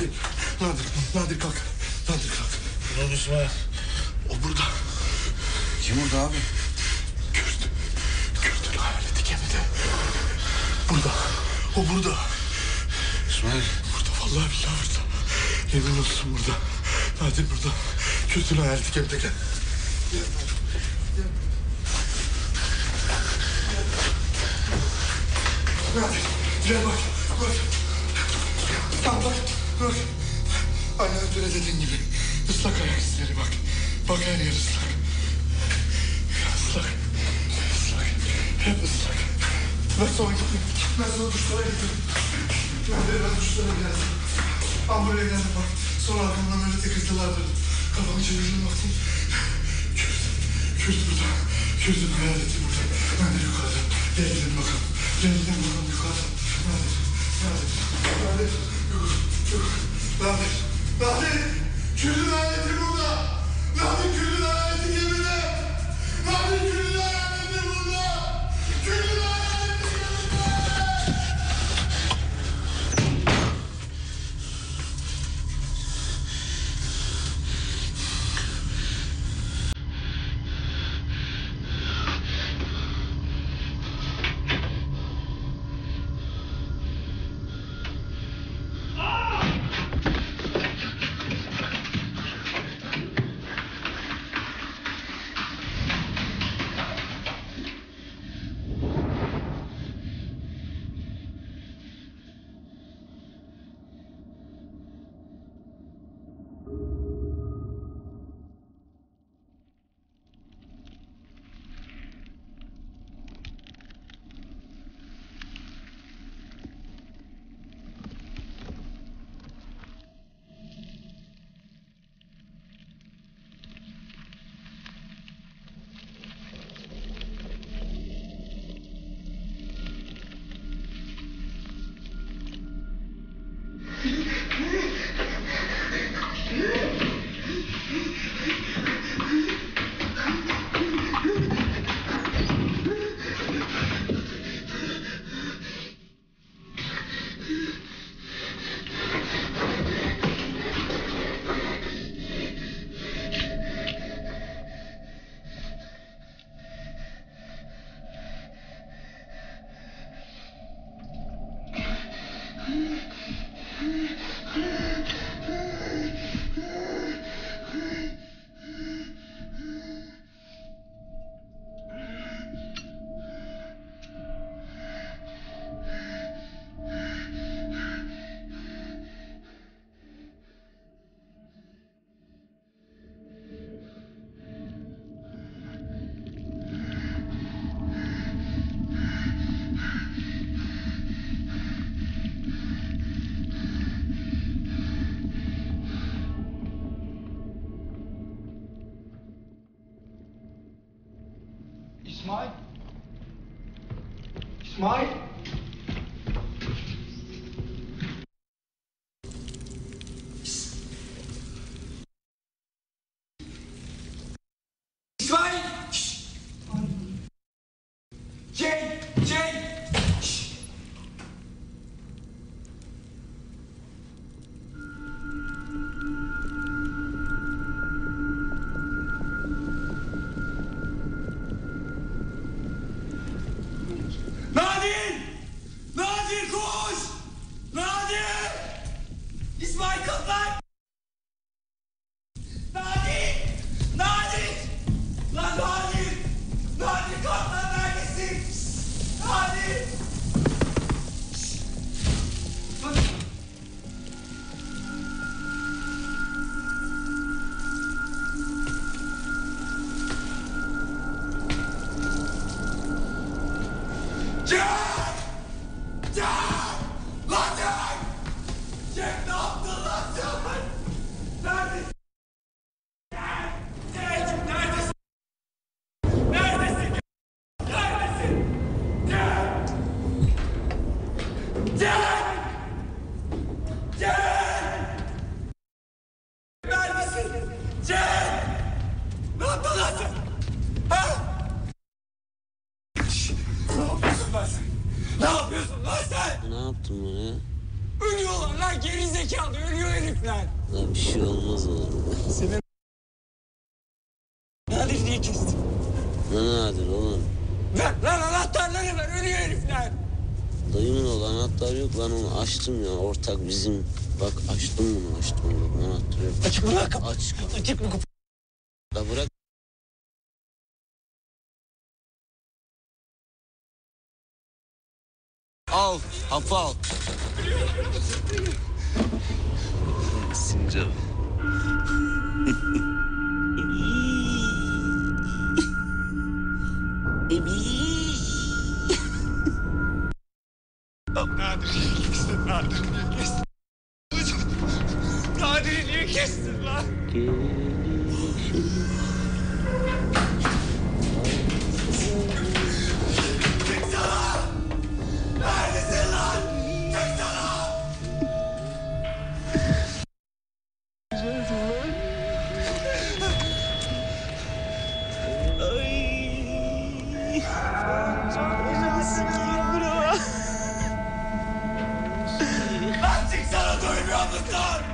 Speaker 15: Nadir kalk. Nadir kalk.
Speaker 6: Ne oldu İsmail?
Speaker 15: O burada.
Speaker 6: Kim orada abi?
Speaker 15: Gördün hayaleti gemide. Burada. O burada.
Speaker 6: İsmail.
Speaker 15: Burada vallahi billahi burada. Yemin olsun burada. Nadir burada. Gördün hayaleti gemide gel. Nadir gel bak. Bak. Tamam bak. Bak. Aynen öyle dediğin gibi. Islak ayak izleri bak. Bak her yer ıslak. Islak. Islak. Hep ıslak. Ben sonra gittim. Ben sonra duşlara gittim. Ben duşlara geldim. Buraya geldim bak. Sonra arkamdan öyle tıkırtılardı. Kafamı çevirdim baktım. Kürt burada. Kürt'ün hayaleti burada. Ben de yukarıda. Gel gidelim bakalım. Gel gidelim bakalım yukarıda. Nadir. Kürt'ün hayaleti burada. Nadir Kürt'ün hayaleti gemide. Nadir Kürt'ün hayaleti burada. Kürt'ün hayaleti gemide.
Speaker 11: İsmail. İsmail. İsmail. Cenk. Nadir koş! Nadir! İsmail kalk lan! Nadir! Lan Nadir! Nadir kalk lan neredesin? Nadir! Cenk ne yaptın lan sen? Neredesin? Cenk neredesin? Neredesin? Neredesin? Cenk! Neredesin? Cenk! Ne yaptın lan sen? Ha? Ne yapıyorsun lan sen? Ne yapıyorsun lan sen?
Speaker 9: Ne yaptın bunu ya?
Speaker 11: Ölüyorlar lan gerizekalı. zekalı ölüyor herifler.
Speaker 9: Lan bir şey olmaz oğlum.
Speaker 11: Senin Nadir niye kestin?
Speaker 9: Ne nadir oğlum?
Speaker 11: Ver lan anahtarları ver ölüyor herifler.
Speaker 9: Dayımın oğlu anahtar yok, ben onu açtım ya, ortak bizim. Bak açtım bunu, anahtar yok.
Speaker 11: Açık mı lan kapı?
Speaker 9: Açık mı kapı? La bırak. Al, hapı al. Sincap.
Speaker 11: Nadir niye kestin? Nadir niye kestin? Nadir'i niye kestin lan? Çıksana! Neredesin lan? Çıksana! Lan çıksana duymuyor musun?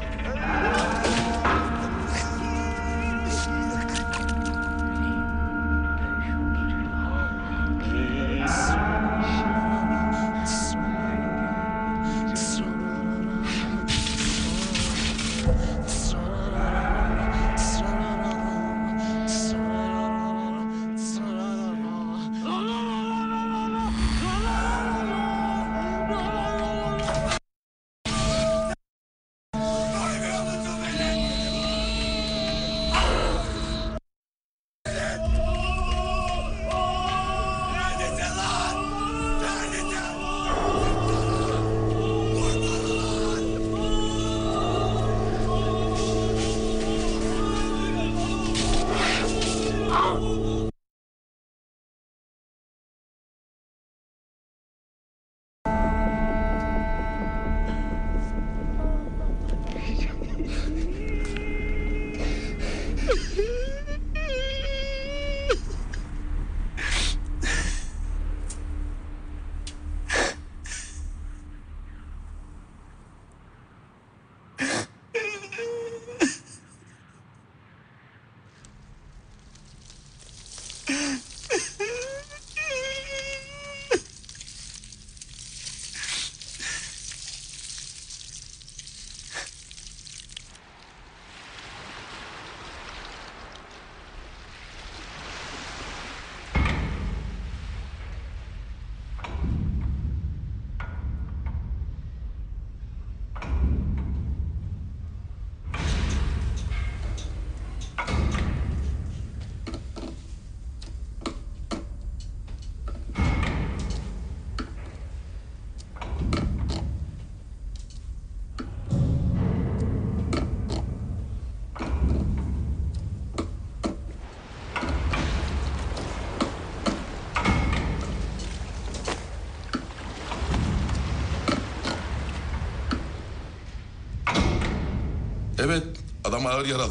Speaker 14: Evet, adam ağır yaralı.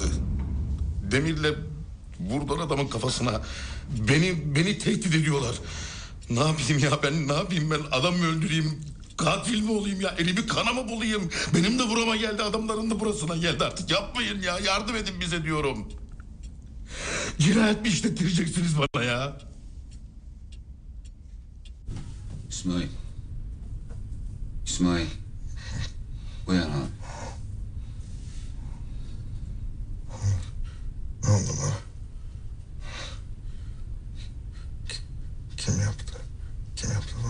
Speaker 14: Demirle vurdular adamın kafasına. Beni tehdit ediyorlar. Ne yapayım ya ben, ne yapayım ben? Adam mı öldüreyim, katil mi olayım ya? Elimi kana mı bulayım? Benim de burama geldi, adamların da burasına geldi artık. Yapmayın ya, yardım edin bize diyorum. Cinayet mi işlettireceksiniz bana ya?
Speaker 5: İsmail. İsmail. Uyan abi.
Speaker 6: Ne oldu bana? Kim yaptı? Kim yaptı bunu?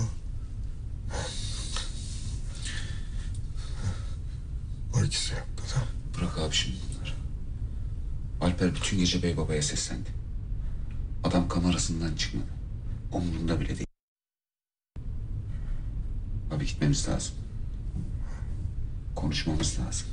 Speaker 6: O ikisi yaptı da.
Speaker 5: Bırak abi şimdi bunları. Alper bütün gece Bey Baba'ya seslendi. Adam kamerasından çıkmadı. Umurunda bile değil. Abi gitmemiz lazım. Konuşmamız lazım.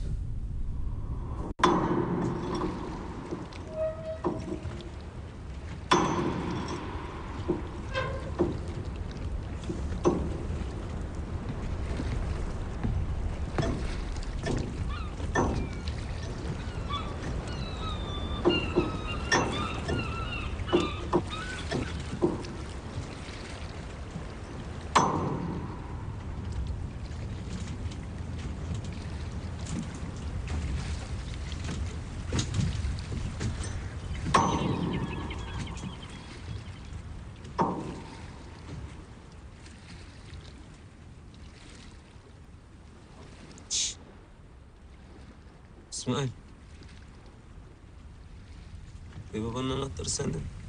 Speaker 9: İsmail. Bey babanın anahtarı sende.